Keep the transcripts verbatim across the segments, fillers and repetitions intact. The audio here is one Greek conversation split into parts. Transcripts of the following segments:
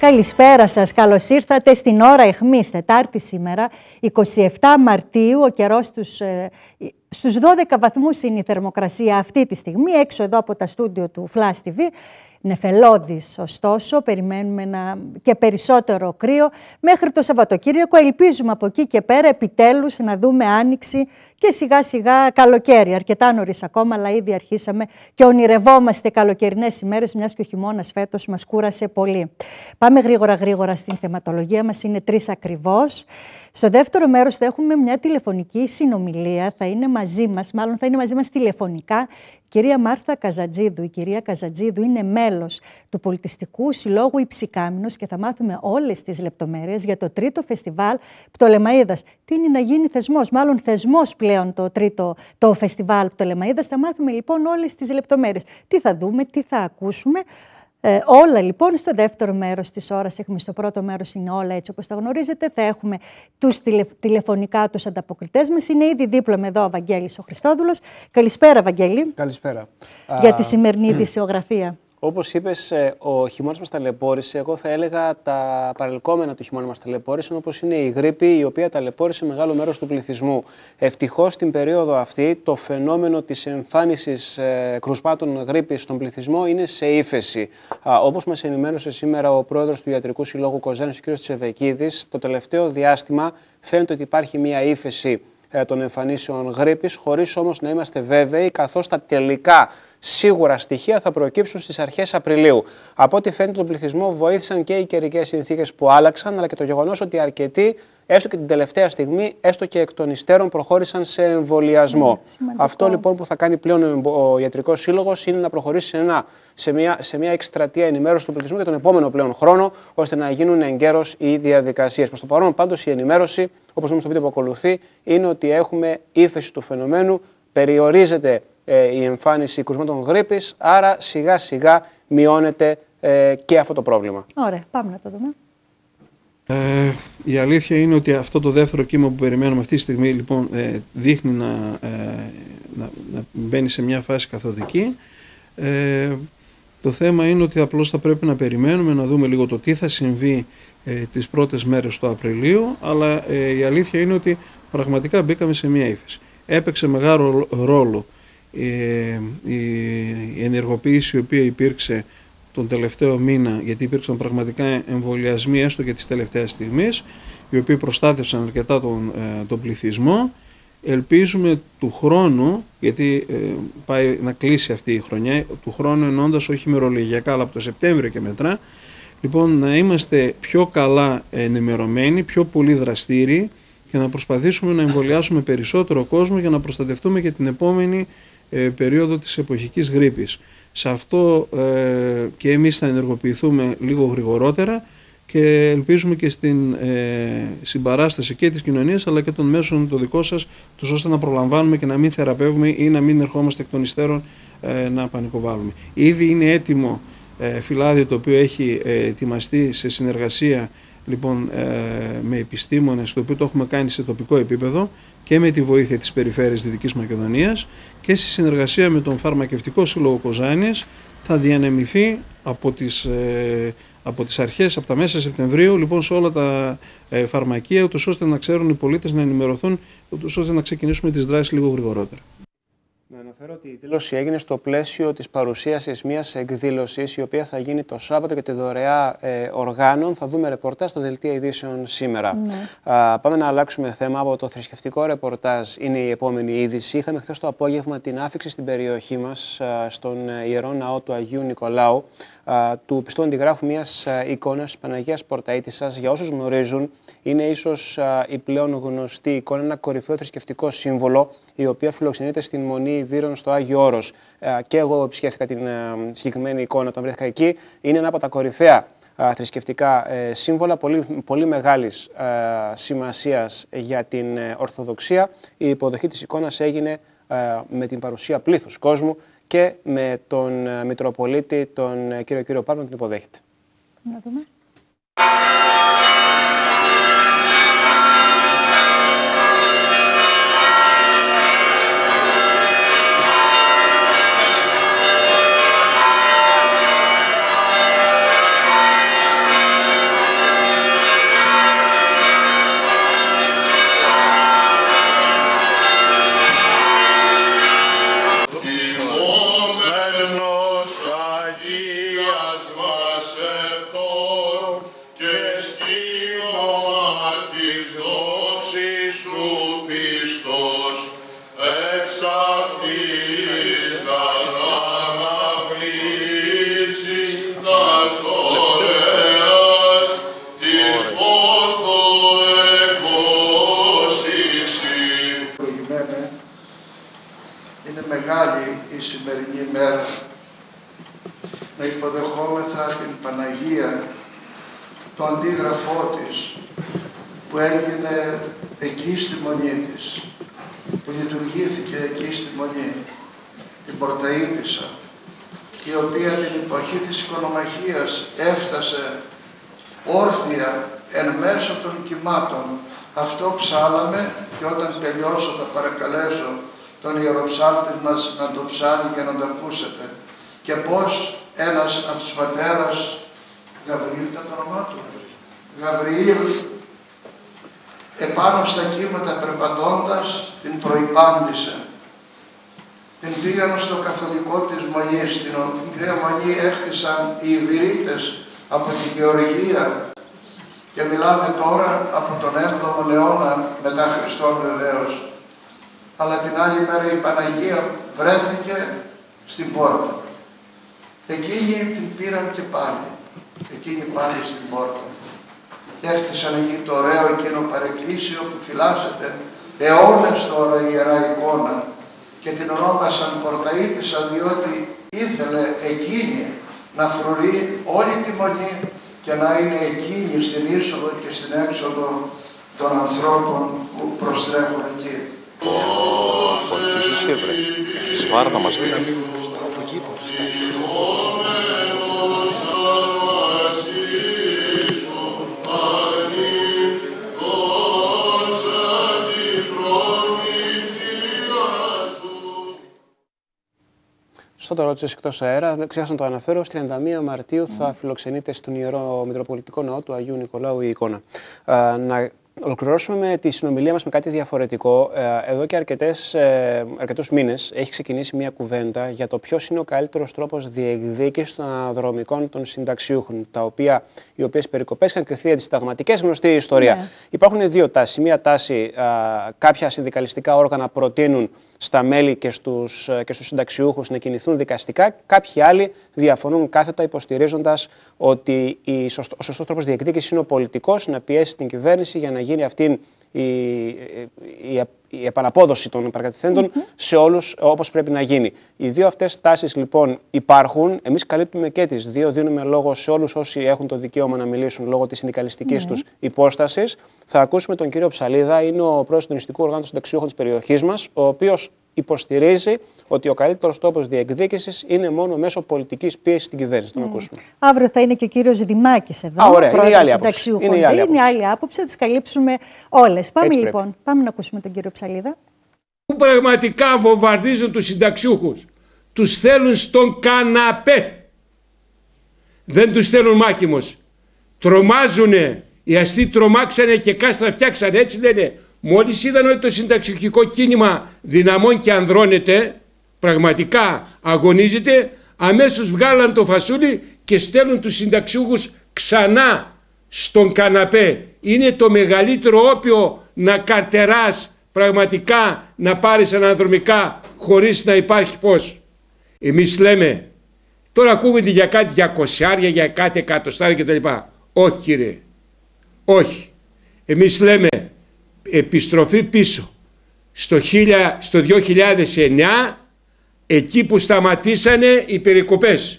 Καλησπέρα σας, καλώς ήρθατε στην ώρα αιχμής, Τετάρτη σήμερα, εικοστή εβδόμη Μαρτίου, ο καιρός στους, ε, στους δώδεκα βαθμούς είναι η θερμοκρασία αυτή τη στιγμή, έξω εδώ από τα στούντιο του Flash τι βι. Νεφελώδης, ωστόσο, περιμένουμε να... και περισσότερο κρύο μέχρι το Σαββατοκύριακο. Ελπίζουμε από εκεί και πέρα επιτέλους να δούμε άνοιξη και σιγά σιγά καλοκαίρι. Αρκετά νωρίς ακόμα, αλλά ήδη αρχίσαμε και ονειρευόμαστε καλοκαιρινές ημέρες, μιας και ο χειμώνας φέτος μας κούρασε πολύ. Πάμε γρήγορα γρήγορα στην θεματολογία μας, είναι τρεις ακριβώς. Στο δεύτερο μέρος θα έχουμε μια τηλεφωνική συνομιλία, θα είναι μαζί μας, μάλλον θα είναι μαζί μας τηλεφωνικά, η κυρία Μάρθα Καζατζίδου. Η κυρία Καζατζίδου είναι μέλος του Πολιτιστικού Συλλόγου Υψικάμινος και θα μάθουμε όλες τις λεπτομέρειες για το τρίτο φεστιβάλ Πτολεμαΐδας. Τι είναι να γίνει θεσμός, μάλλον θεσμός πλέον το τρίτο το φεστιβάλ Πτολεμαΐδας. Θα μάθουμε λοιπόν όλες τις λεπτομέρειες. Τι θα δούμε, τι θα ακούσουμε. Ε, όλα λοιπόν στο δεύτερο μέρος της ώρας έχουμε. Στο πρώτο μέρος είναι όλα έτσι όπως τα γνωρίζετε. Θα έχουμε τους τηλε, τηλεφωνικά τους ανταποκριτές μας. Είναι ήδη δίπλα με εδώ ο Βαγγέλης ο Χριστόδουλος. Καλησπέρα, Βαγγέλη. Καλησπέρα. Για τη σημερινή ειδησιογραφία. Όπως είπες, ο χειμώνας μας ταλαιπώρησε. Εγώ θα έλεγα τα παρελκόμενα του χειμώνα μας ταλαιπώρησαν, όπως είναι η γρίπη, η οποία ταλαιπώρησε μεγάλο μέρος του πληθυσμού. Ευτυχώς, την περίοδο αυτή, το φαινόμενο της εμφάνισης ε, κρουσμάτων γρίπης στον πληθυσμό είναι σε ύφεση. Α, όπως μας ενημέρωσε σήμερα ο πρόεδρος του Ιατρικού Συλλόγου Κοζάνης, ο κ. Τσεβεκίδης, το τελευταίο διάστημα φαίνεται ότι υπάρχει μια ύφεση των εμφανίσεων γρίπης, χωρίς όμως να είμαστε βέβαιοι, καθώς τα τελικά σίγουρα στοιχεία θα προκύψουν στις αρχές Απριλίου. Από ό,τι φαίνεται, τον πληθυσμό βοήθησαν και οι καιρικές συνθήκες που άλλαξαν, αλλά και το γεγονός ότι αρκετοί, έστω και την τελευταία στιγμή, έστω και εκ των υστέρων, προχώρησαν σε εμβολιασμό. Σημαντικό. Αυτό λοιπόν που θα κάνει πλέον ο Ιατρικός Σύλλογος είναι να προχωρήσει σε, ένα, σε, μια, σε μια εκστρατεία ενημέρωση του πληθυσμού για τον επόμενο πλέον χρόνο, ώστε να γίνουν εγκαίρως οι διαδικασίες. Προς το παρόν, πάντως, η ενημέρωση, όπως νομίζω στο βίντεο που ακολουθεί, είναι ότι έχουμε ύφεση του φαινομένου, περιορίζεται ε, η εμφάνιση κρουσμάτων γρίπης, άρα σιγά σιγά μειώνεται ε, και αυτό το πρόβλημα. Ωραία, πάμε να το δούμε. Ε, η αλήθεια είναι ότι αυτό το δεύτερο κύμα που περιμένουμε αυτή τη στιγμή λοιπόν, ε, δείχνει να, ε, να, να μπαίνει σε μια φάση καθοδική. Ε, το θέμα είναι ότι απλώς θα πρέπει να περιμένουμε να δούμε λίγο το τι θα συμβεί ε, τις πρώτες μέρες του Απριλίου, αλλά ε, η αλήθεια είναι ότι πραγματικά μπήκαμε σε μια ύφεση. Έπαιξε μεγάλο ρόλο ε, η, η ενεργοποίηση η οποία υπήρξε τον τελευταίο μήνα, γιατί υπήρξαν πραγματικά εμβολιασμοί έστω και της τελευταίας στιγμής, οι οποίοι προστάτευσαν αρκετά τον, ε, τον πληθυσμό. Ελπίζουμε του χρόνου, γιατί ε, πάει να κλείσει αυτή η χρονιά, του χρόνου εννοώντας όχι ημερολογιακά, αλλά από το Σεπτέμβριο και μετά, λοιπόν να είμαστε πιο καλά ενημερωμένοι, πιο πολύ δραστήριοι και να προσπαθήσουμε να εμβολιάσουμε περισσότερο κόσμο για να προστατευτούμε και την επόμενη ε, περίοδο της εποχικής γρίπης. Σε αυτό ε, και εμείς θα ενεργοποιηθούμε λίγο γρηγορότερα και ελπίζουμε και στην ε, συμπαράσταση και της κοινωνίας αλλά και των μέσων το δικό σας, τους ώστε να προλαμβάνουμε και να μην θεραπεύουμε ή να μην ερχόμαστε εκ των υστέρων ε, να πανικοβάλλουμε. Ήδη είναι έτοιμο ε, φυλάδιο το οποίο έχει ε, ετοιμαστεί σε συνεργασία λοιπόν, ε, με επιστήμονες, το οποίο το έχουμε κάνει σε τοπικό επίπεδο και με τη βοήθεια της Περιφέρειας Δυτικής Μακεδονίας και στη συνεργασία με τον Φαρμακευτικό Σύλλογο Κοζάνης θα διανεμηθεί από τις, ε, από τις αρχές, από τα μέσα Σεπτεμβρίου, λοιπόν σε όλα τα ε, φαρμακεία, ούτως ώστε να ξέρουν οι πολίτες να ενημερωθούν, ούτως ώστε να ξεκινήσουμε τις δράσεις λίγο γρηγορότερα. Να αναφέρω ότι η δήλωση έγινε στο πλαίσιο της παρουσίασης μιας εκδήλωσης η οποία θα γίνει το Σάββατο για τη δωρεά ε, οργάνων. Θα δούμε ρεπορτάζ στα δελτία ειδήσεων σήμερα. Ναι. Α, πάμε να αλλάξουμε θέμα. Από το θρησκευτικό ρεπορτάζ είναι η επόμενη είδηση. Είχαμε χθες το απόγευμα την άφιξη στην περιοχή μας, α, στον Ιερό Ναό του Αγίου Νικολάου, α, του πιστού αντιγράφου μιας εικόνας της Παναγίας Πορταΐτισσας. Για όσους γνωρίζουν, είναι ίσως α, η πλέον γνωστή εικόνα, ένα κορυφαίο θρησκευτικό σύμβολο, η οποία φιλοξενείται στην Μονή Βύρων στο Άγιο Όρος. Και εγώ επισκέφθηκα την συγκεκριμένη εικόνα όταν βρέθηκα εκεί. Είναι ένα από τα κορυφαία θρησκευτικά σύμβολα, πολύ, πολύ μεγάλης σημασίας για την Ορθοδοξία. Η υποδοχή της εικόνας έγινε με την παρουσία πλήθους κόσμου και με τον Μητροπολίτη, τον κύριο κύριο Παύλο, να την υποδέχεται. Να δούμε. η σημερινή μέρα. Να υποδεχόμεθα την Παναγία, το αντίγραφό της, που έγινε εκεί στη Μονή της, που λειτουργήθηκε εκεί στη Μονή, την Πορταΐτισσα, η οποία την εποχή της οικονομαχίας έφτασε όρθια εν μέσω των κυμάτων. Αυτό ψάλαμε και όταν τελειώσω θα παρακαλέσω τον ιεροψάλτη μας να το ψάλει για να το ακούσετε. Και πώς ένας από τους πατέρας, Γαβριήλ ήταν το όνομά του, Γαβριήλ, επάνω στα κύματα περπατώντας την προϋπάντησε. Την πήγαν στο καθολικό της Μονής, την οποία Μονή έχτισαν οι Ιβυρίτες από τη Γεωργία και μιλάμε τώρα από τον έβδομο αιώνα μετά Χριστόν βεβαίως. Αλλά την άλλη μέρα η Παναγία βρέθηκε στην πόρτα. Εκείνοι την πήραν και πάλι, εκείνοι πάλι στην πόρτα. Και έχτισαν εκεί το ωραίο εκείνο παρεκκλήσιο που φυλάσσεται αιώνες τώρα η Ιερά Εικόνα και την ονόμασαν Πορταΐτισσα διότι ήθελε εκείνη να φρουρεί όλη τη Μονή και να είναι εκείνη στην είσοδο και στην έξοδο των ανθρώπων που προστρέχουν εκεί. Πολιτής εσύ βρε, Σβάρδα μας πήραν. Στο το ρώτησε εκτός αέρα, ξέχασα να το αναφέρω, στις τριάντα μία Μαρτίου θα φιλοξενείται στον Ιερό Μητροπολιτικό Ναό του Αγίου Νικολάου η εικόνα. Α, να ολοκληρώσουμε με τη συνομιλία μας με κάτι διαφορετικό. Εδώ και αρκετές, αρκετούς μήνες έχει ξεκινήσει μια κουβέντα για το ποιος είναι ο καλύτερος τρόπος διεκδίκησης των αναδρομικών των συνταξιούχων, τα οποία, οι οποίες περικοπές είχαν κριθεί αντισυνταγματικές, γνωστή η ιστορία. Ναι. Υπάρχουν δύο τάσεις. Μία τάση, α, κάποια συνδικαλιστικά όργανα προτείνουν στα μέλη και στους, και στους συνταξιούχους να κινηθούν δικαστικά. Κάποιοι άλλοι διαφωνούν κάθετα, υποστηρίζοντας ότι η σωστό, ο σωστός τρόπος διεκδίκησης είναι ο πολιτικός, να πιέσει την κυβέρνηση για να γίνει αυτή η, η, η επαναπόδοση των παρακατηθέντων mm-hmm. σε όλους όπως πρέπει να γίνει. Οι δύο αυτές τάσεις λοιπόν υπάρχουν. Εμείς καλύπτουμε και τις δύο, δίνουμε λόγο σε όλους όσοι έχουν το δικαίωμα να μιλήσουν λόγω της συνδικαλιστικής mm-hmm. τους υπόστασης. Θα ακούσουμε τον κύριο Ψαλίδα, είναι ο πρόεδρος του Συντονιστικού Οργάνου των Συνταξιούχων της περιοχής μας, ο οποίος υποστηρίζει ότι ο καλύτερος τρόπος διεκδίκησης είναι μόνο μέσω πολιτικής πίεσης στην κυβέρνηση. Mm. Τον ακούσουμε. Αύριο θα είναι και ο κύριος Δημάκης εδώ. Α, ωραία. Είναι η άλλη άποψη. Είναι η άλλη άποψη. Είναι άλλη άποψη, θα τις καλύψουμε όλες. Πάμε Έτσι λοιπόν, πρέπει. πάμε να ακούσουμε τον κύριο Ψαλίδα. Που πραγματικά βομβαρδίζουν τους συνταξιούχους. Τους θέλουν στον καναπέ. Δεν τους θέλουν μάχημος. Τρομάζουνε. Οι αστεί τρομάξανε και κάστρα φτιάξανε. Έτσι λένε. Μόλις είδαν ότι το συνταξιούχικο κίνημα δυναμών και ανδρώνεται, πραγματικά αγωνίζεται, αμέσως βγάλαν το φασούλι και στέλνουν τους συνταξιούχους ξανά στον καναπέ. Είναι το μεγαλύτερο όπιο να καρτεράς, πραγματικά να πάρεις αναδρομικά χωρίς να υπάρχει φως. Εμείς λέμε, τώρα ακούγονται για κάτι για κοσιάρια, για κάτι εκατοστάρια κτλ. Όχι κύριε, όχι. Εμείς λέμε, επιστροφή πίσω στο, χίλια, στο δύο χιλιάδες εννιά, εκεί που σταματήσανε οι περικοπές,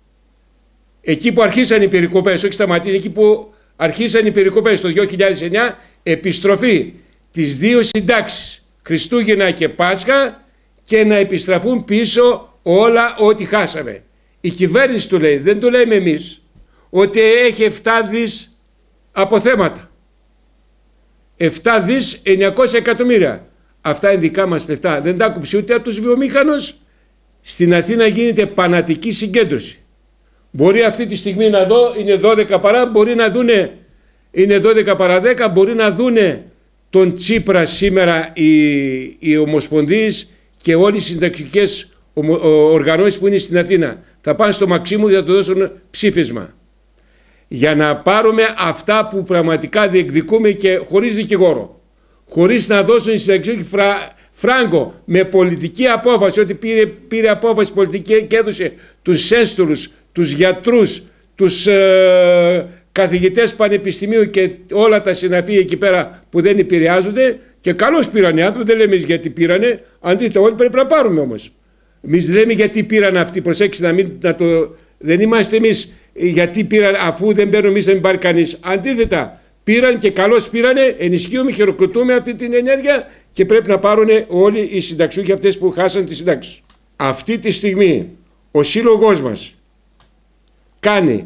εκεί που αρχίσαν οι περικοπές, όχι σταματήσανε, εκεί που αρχίσαν οι περικοπές το δύο χιλιάδες εννιά, επιστροφή τις δύο συντάξεις Χριστούγεννα και Πάσχα και να επιστραφούν πίσω όλα ό,τι χάσαμε. Η κυβέρνηση του λέει, δεν το λέμε εμείς, ότι έχει επτά δις αποθέματα. επτά δις εννιακόσια εκατομμύρια. Αυτά είναι δικά μας λεφτά. Δεν τα άκουψε ούτε από τους βιομήχανους. Στην Αθήνα γίνεται πανατική συγκέντρωση. Μπορεί αυτή τη στιγμή να δω, είναι δώδεκα παρά, μπορεί να δούνε, είναι δώδεκα παρά δέκα, μπορεί να δούνε τον Τσίπρα σήμερα οι, οι ομοσπονδίες και όλες οι συνταξικές οργανώσεις που είναι στην Αθήνα. Θα πάνε στο Μαξίμου και θα του δώσουν ψήφισμα. Για να πάρουμε αυτά που πραγματικά διεκδικούμε και χωρίς δικηγόρο. Χωρίς να δώσουν οι συνταξιούχοι φρα, φράγκο με πολιτική απόφαση, ότι πήρε, πήρε απόφαση πολιτική και έδωσε τους έστουλους, τους γιατρούς, τους ε, καθηγητές πανεπιστημίου και όλα τα συναφή εκεί πέρα που δεν επηρεάζονται. Και καλώς πήραν οι άνθρωποι, δεν λέμε γιατί πήρανε, αντίθετα όλοι πρέπει να πάρουμε όμως. Εμείς δεν λέμε γιατί πήραν αυτοί, προσέξτε να μην να το... Δεν είμαστε εμείς γιατί πήραν, αφού δεν παίρνουμε εμείς δεν πάρει κανείς. Αντίθετα, πήραν και καλώς πήρανε, ενισχύουμε, χειροκροτούμε αυτή την ενέργεια και πρέπει να πάρουν όλοι οι συνταξιούχοι αυτές που χάσαν τη συντάξη. Αυτή τη στιγμή ο σύλλογός μας κάνει,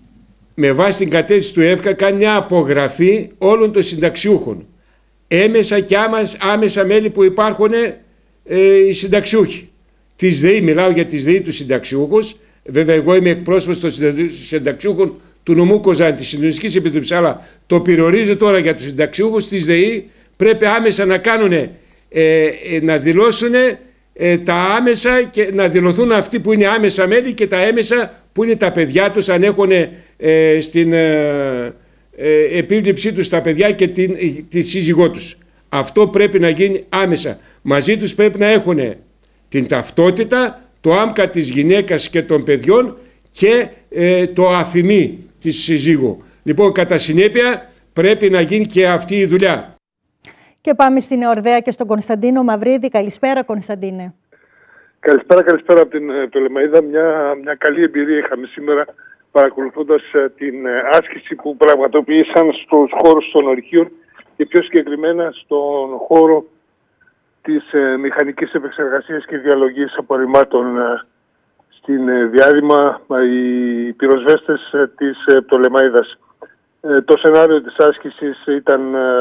με βάση την κατεύθυνση του ΕΦΚΑ, κάνει μια απογραφή όλων των συνταξιούχων. Έμεσα και άμεσα μέλη που υπάρχουν ε, οι συνταξιούχοι. Της ΔΕΗ, μιλάω για τις ΔΕΗ του συνταξιούχους. Βέβαια, εγώ είμαι εκπρόσωπος των συνταξιούχων του νομού Κοζάνη, της Συντονιστικής Επιτροπής, αλλά το περιορίζω τώρα για τους συνταξιούχους της ΔΕΗ. Πρέπει άμεσα να κάνουν, ε, ε, να δηλώσουν ε, τα άμεσα και να δηλωθούν αυτοί που είναι άμεσα μέλη και τα έμεσα που είναι τα παιδιά τους, αν έχουν ε, στην ε, ε, επίβλεψή τους τα παιδιά και την, τη σύζυγό τους. Αυτό πρέπει να γίνει άμεσα. Μαζί τους πρέπει να έχουν την ταυτότητα, το άμκα της γυναίκας και των παιδιών και ε, το αφημί της συζύγου. Λοιπόν, κατά συνέπεια πρέπει να γίνει και αυτή η δουλειά. Και πάμε στην Εορδαία και στον Κωνσταντίνο Μαυρίδη. Καλησπέρα, Κωνσταντίνε. Καλησπέρα, καλησπέρα από την Πτολεμαΐδα. Μια, μια καλή εμπειρία είχαμε σήμερα παρακολουθώντας την άσκηση που πραγματοποίησαν στους χώρους των ορυχείων και πιο συγκεκριμένα στον χώρο της ε, μηχανικής επεξεργασίας και διαλογής απορριμμάτων ε, στην ε, Διάδημα, ε, οι πυροσβέστες ε, της ε, Πτολεμαΐδας. Ε, το σενάριο της άσκησης ήταν ε,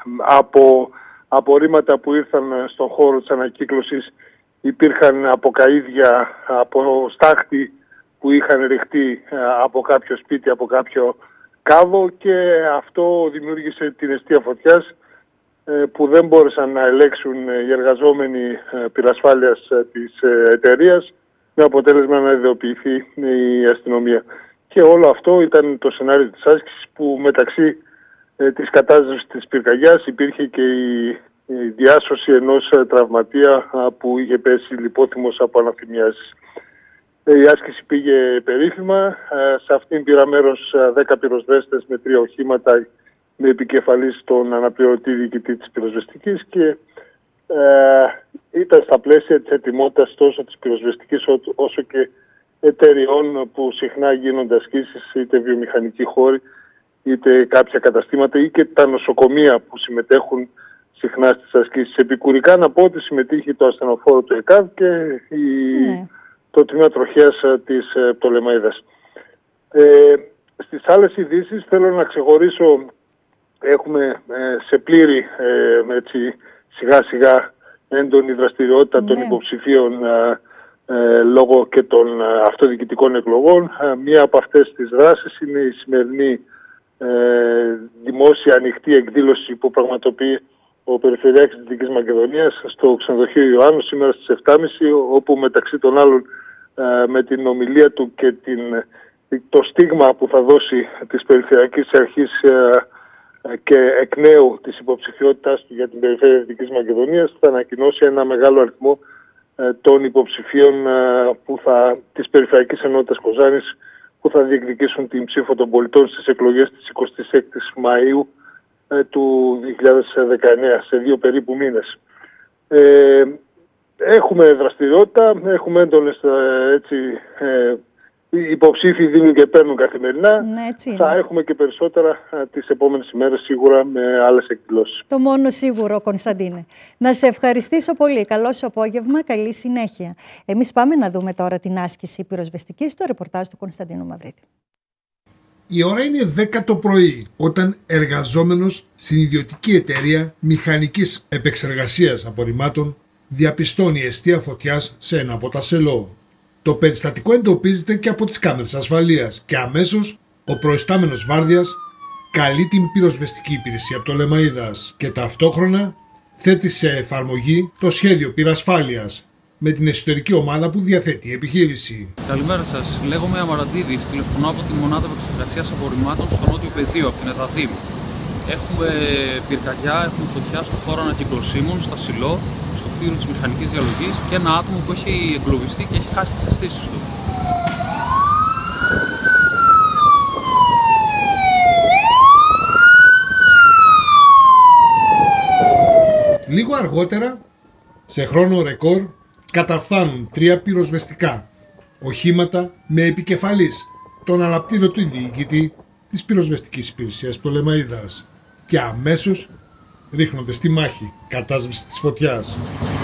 από απορρίμματα που ήρθαν στον χώρο της ανακύκλωσης, υπήρχαν από καΐδια, από στάχτη που είχαν ρηχτεί ε, από κάποιο σπίτι, από κάποιο κάβο, και αυτό δημιούργησε την αιστεία φωτιάς που δεν μπόρεσαν να ελέγξουν οι εργαζόμενοι πυρασφάλειας της εταιρείας, με αποτέλεσμα να ειδοποιηθεί η αστυνομία. Και όλο αυτό ήταν το σενάριο της άσκησης, που μεταξύ της κατάστασης της πυρκαγιάς υπήρχε και η διάσωση ενός τραυματία που είχε πέσει λιπόθυμος από αναθυμιάσεις. Η άσκηση πήγε περίφημα. Σε αυτήν πήρα μέρος δέκα πυροσβέστες με τρία οχήματα, με επικεφαλής τον αναπληρωτή διοικητή της πυροσβεστικής, και ε, ήταν στα πλαίσια της ετοιμότητας τόσο της πυροσβεστικής όσο και εταιριών που συχνά γίνονται ασκήσεις, είτε βιομηχανικοί χώροι, είτε κάποια καταστήματα ή και τα νοσοκομεία που συμμετέχουν συχνά στις ασκήσεις. Επικουρικά να πω ότι συμμετείχε το ασθενοφόρο του ΕΚΑΒ και η, ναι. το τμήμα τροχέας της Πτολεμαΐδας. Ε, στις άλλες ειδήσεις θέλω να ξεχωρίσω. Έχουμε ε, σε πλήρη ε, έτσι, σιγά σιγά έντονη δραστηριότητα των ναι. υποψηφίων ε, ε, λόγω και των ε, αυτοδιοικητικών εκλογών. Ε, μία από αυτές τις δράσεις είναι η σημερινή ε, δημόσια ανοιχτή εκδήλωση που πραγματοποιεί ο Περιφερειάρχης της Δυτικής Μακεδονίας στο ξενοδοχείο Ιωάννου σήμερα στις επτά και μισή, όπου μεταξύ των άλλων ε, με την ομιλία του και την, το στίγμα που θα δώσει της Περιφερειακής Αρχής ε, και εκ νέου της υποψηφιότητας του για την Περιφέρεια Δυτικής Μακεδονίας, θα ανακοινώσει ένα μεγάλο αριθμό ε, των υποψηφίων ε, που θα, της Περιφερειακής Ενότητας Κοζάνης, που θα διεκδικήσουν την ψήφο των πολιτών στις εκλογές της εικοστής έκτης Μαΐου ε, του δύο χιλιάδες δεκαεννέα, σε δύο περίπου μήνες. Ε, έχουμε δραστηριότητα, έχουμε έντονες ε, έτσι, ε, οι υποψήφοι δίνουν και παίρνουν καθημερινά. Ναι, θα έχουμε και περισσότερα α, τις επόμενες ημέρες σίγουρα με άλλες εκδηλώσεις. Το μόνο σίγουρο, Κωνσταντίνε. Να σε ευχαριστήσω πολύ. Καλό σου απόγευμα, καλή συνέχεια. Εμείς πάμε να δούμε τώρα την άσκηση πυροσβεστική στο ρεπορτάζ του Κωνσταντίνου Μαυρίδη. Η ώρα είναι δέκα το πρωί, όταν εργαζόμενος στην ιδιωτική εταιρεία μηχανικής επεξεργασίας απορριμμάτων διαπιστώνει αιστεία φωτιάς σε ένα από τα σελό. Το περιστατικό εντοπίζεται και από τις κάμερες ασφαλείας και αμέσως ο προϊστάμενος βάρδιας καλεί την πυροσβεστική υπηρεσία Πτολεμαΐδας και ταυτόχρονα θέτει σε εφαρμογή το σχέδιο πυρασφάλειας με την εσωτερική ομάδα που διαθέτει η επιχείρηση. Καλημέρα σας. Λέγομαι Αμαραντίδης. Τηλεφωνώ από τη Μονάδα Επεξεργασίας Απορριμμάτων στο Νότιο Πεδίο, από την ΕΔΑΔΗΜ. Έχουμε πυρκαγιά, έχουμε φωτιά στο χώρο ανακυκλωσίμων, στα Σιλό, στο κτίριο της μηχανικής διαλογής και ένα άτομο που έχει εγκλωβιστεί και έχει χάσει τις αισθήσεις του. Λίγο αργότερα, σε χρόνο ρεκόρ, καταφθάνουν τρία πυροσβεστικά οχήματα με επικεφαλής τον αναπλήρωτο διοικητή της πυροσβεστικής υπηρεσίας Πτολεμαΐδας και αμέσως ρίχνονται στη μάχη κατάσβεση της φωτιάς.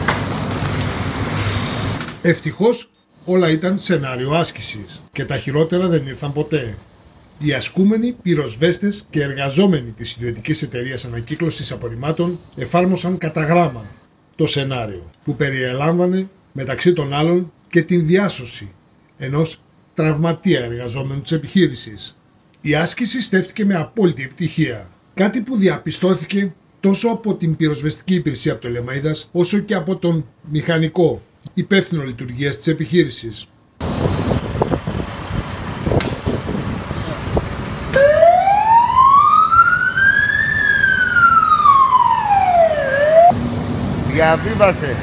Ευτυχώς όλα ήταν σενάριο άσκησης και τα χειρότερα δεν ήρθαν ποτέ. Οι ασκούμενοι πυροσβέστες και εργαζόμενοι της ιδιωτικής εταιρείας ανακύκλωσης απορριμμάτων εφάρμοσαν κατά γράμμα το σενάριο που περιελάμβανε μεταξύ των άλλων και την διάσωση ενός τραυματία εργαζόμενου της επιχείρησης. Η άσκηση στέφθηκε με απόλυτη επιτυχία, κάτι που διαπιστώθηκε τόσο από την πυροσβεστική υπηρεσία Πτολεμαΐδας όσο και από τον μηχανικό υπεύθυνο λειτουργίας της επιχείρησης. Διαβίβασε.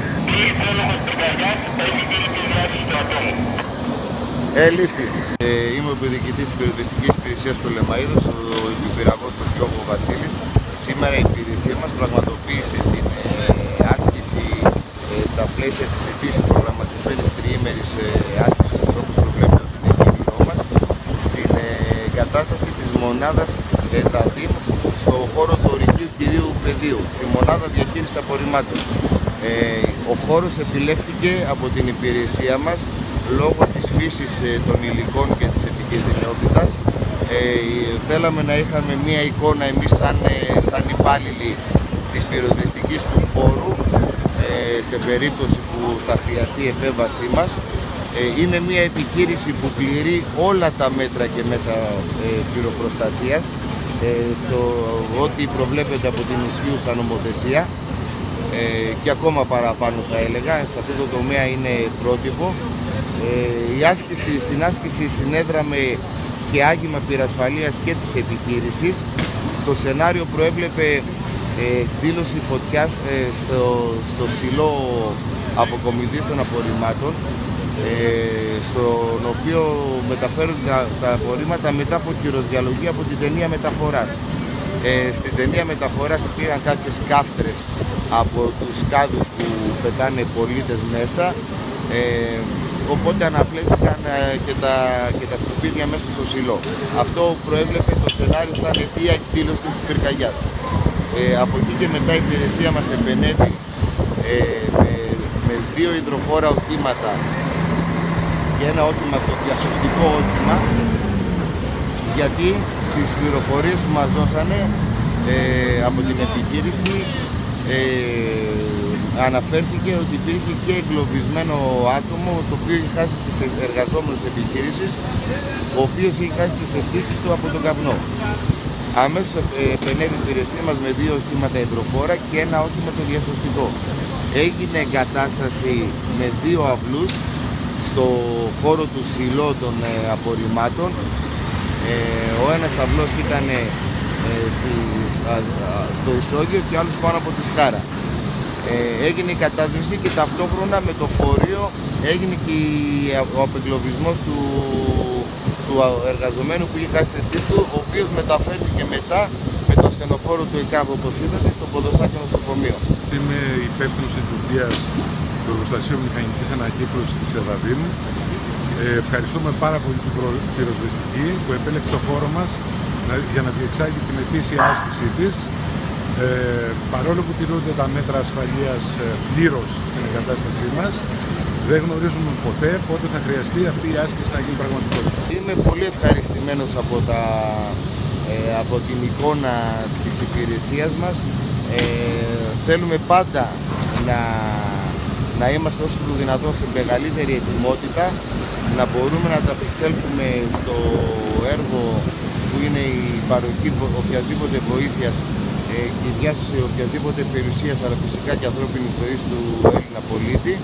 Ελήφθη. Ε, είμαι ο διοικητής της πυροσβεστικής υπηρεσίας Πτολεμαΐδος, ο υπηραγός ο Γιώργο Βασίλης. Σήμερα η υπηρεσία μας πραγματοποίησε την ε, άσκηση ε, στα πλαίσια της ετήσιας προγραμματισμένης τριήμερης ε, άσκησης, όπως προβλέπεται από την εκκίνηνό μας, στην ε, εγκατάσταση της μονάδας ΕΔΑΔΗΜ στο χώρο του ορυχείου κυρίου πεδίου, στη μονάδα διαχείρισης απορριμμάτων. Ε, ο χώρος επιλέχθηκε από την υπηρεσία μας λόγω της φύσης ε, των υλικών και της επικίνδυνοτητας. Ε, θέλαμε να είχαμε μία εικόνα εμείς σαν, ε, σαν υπάλληλοι της πυροσβεστικής του χώρου ε, σε περίπτωση που θα χρειαστεί η επέμβασή μας. Ε, είναι μία επιχείρηση που πληρεί όλα τα μέτρα και μέσα ε, πυροπροστασίας ε, στο ό,τι προβλέπεται από την ισχύουσα νομοθεσία ε, και ακόμα παραπάνω θα έλεγα. Σε αυτό το τομέα είναι πρότυπο. Ε, η άσκηση, στην άσκηση συνέδραμε και άγγιμα πυρασφαλείας και της επιχείρησης. Το σενάριο προέβλεπε ε, εκδήλωση φωτιάς ε, στο, στο σιλό αποκομιδής των απορριμμάτων, ε, στον οποίο μεταφέρονται τα, τα απορρίμματα μετά από χειροδιαλογή από την ταινία μεταφοράς. Ε, στην ταινία μεταφοράς υπήρχαν κάποιες κάφτρες από τους κάδους που πετάνε πολίτες μέσα, ε, οπότε αναφλέξηκαν ε, και, τα, και τα σκουπίδια μέσα στο σιλό. Αυτό προέβλεπε το σενάριο σαν αιτία εκδήλωσης της πυρκαγιάς. Ε, από εκεί και μετά η υπηρεσία μας επενέβη ε, με, με δύο υδροφόρα οχήματα και ένα όχημα, το διασωστικό όχημα, γιατί στις πληροφορίες που μας δώσανε ε, από την επιχείρηση ε, αναφέρθηκε ότι υπήρχε και εγκλωβισμένο άτομο το οποίο είχε χάσει τις εργαζόμενες της επιχείρησης, ο οποίος είχε χάσει τις αισθήσεις του από τον καπνό. Αμέσως επενέβη η υπηρεσία μας με δύο οχήματα υδροφόρα και ένα όχημα το διασωστικό. Έγινε εγκατάσταση με δύο αυλούς στο χώρο του σιλό των ε, απορριμμάτων. Ε, ο ένας αυλός ήταν ε, στη, α, α, στο Ισόγειο και ο άλλος πάνω από τη Σκάρα. Ε, έγινε η κατάσβεση και ταυτόχρονα με το φορείο έγινε και ο απεγκλωβισμός του, του εργαζομένου που είχε χάσει τις αισθήσεις του, ο οποίος μεταφέρθηκε μετά με το ασθενοφόρο του ΕΚΑΒ, όπως είδατε, στο Ποδοσάκιο νοσοκομείο. Είμαι υπεύθυνος λειτουργίας του Εργοστασίου Μηχανικής Ανακύκλωσης της ΕΔΑΔΗΜ. Ε, ευχαριστούμε πάρα πολύ την πυροσβεστική που επέλεξε το χώρο μας να, για να διεξάγει την ετήσια άσκησή της. Ε, παρόλο που τηρούνται τα μέτρα ασφαλείας ε, πλήρως στην εγκατάστασή μας, δεν γνωρίζουμε ποτέ πότε θα χρειαστεί αυτή η άσκηση να γίνει πραγματικότητα. Είμαι πολύ ευχαριστημένος από, τα, ε, από την εικόνα της υπηρεσίας μας. Ε, θέλουμε πάντα να, να είμαστε όσο το δυνατόν σε μεγαλύτερη ετοιμότητα, να μπορούμε να ανταπεξέλθουμε στο έργο που είναι η παροχή οποιασδήποτε βοήθειας ε, και η διάσωση οποιασδήποτε περιουσίας, αλλά φυσικά και ανθρώπινης ζωής του Έλληνα πολίτη.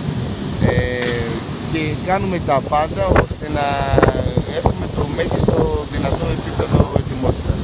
Ε, και κάνουμε τα πάντα ώστε να έχουμε το μέγιστο δυνατό επίπεδο ετοιμότητας.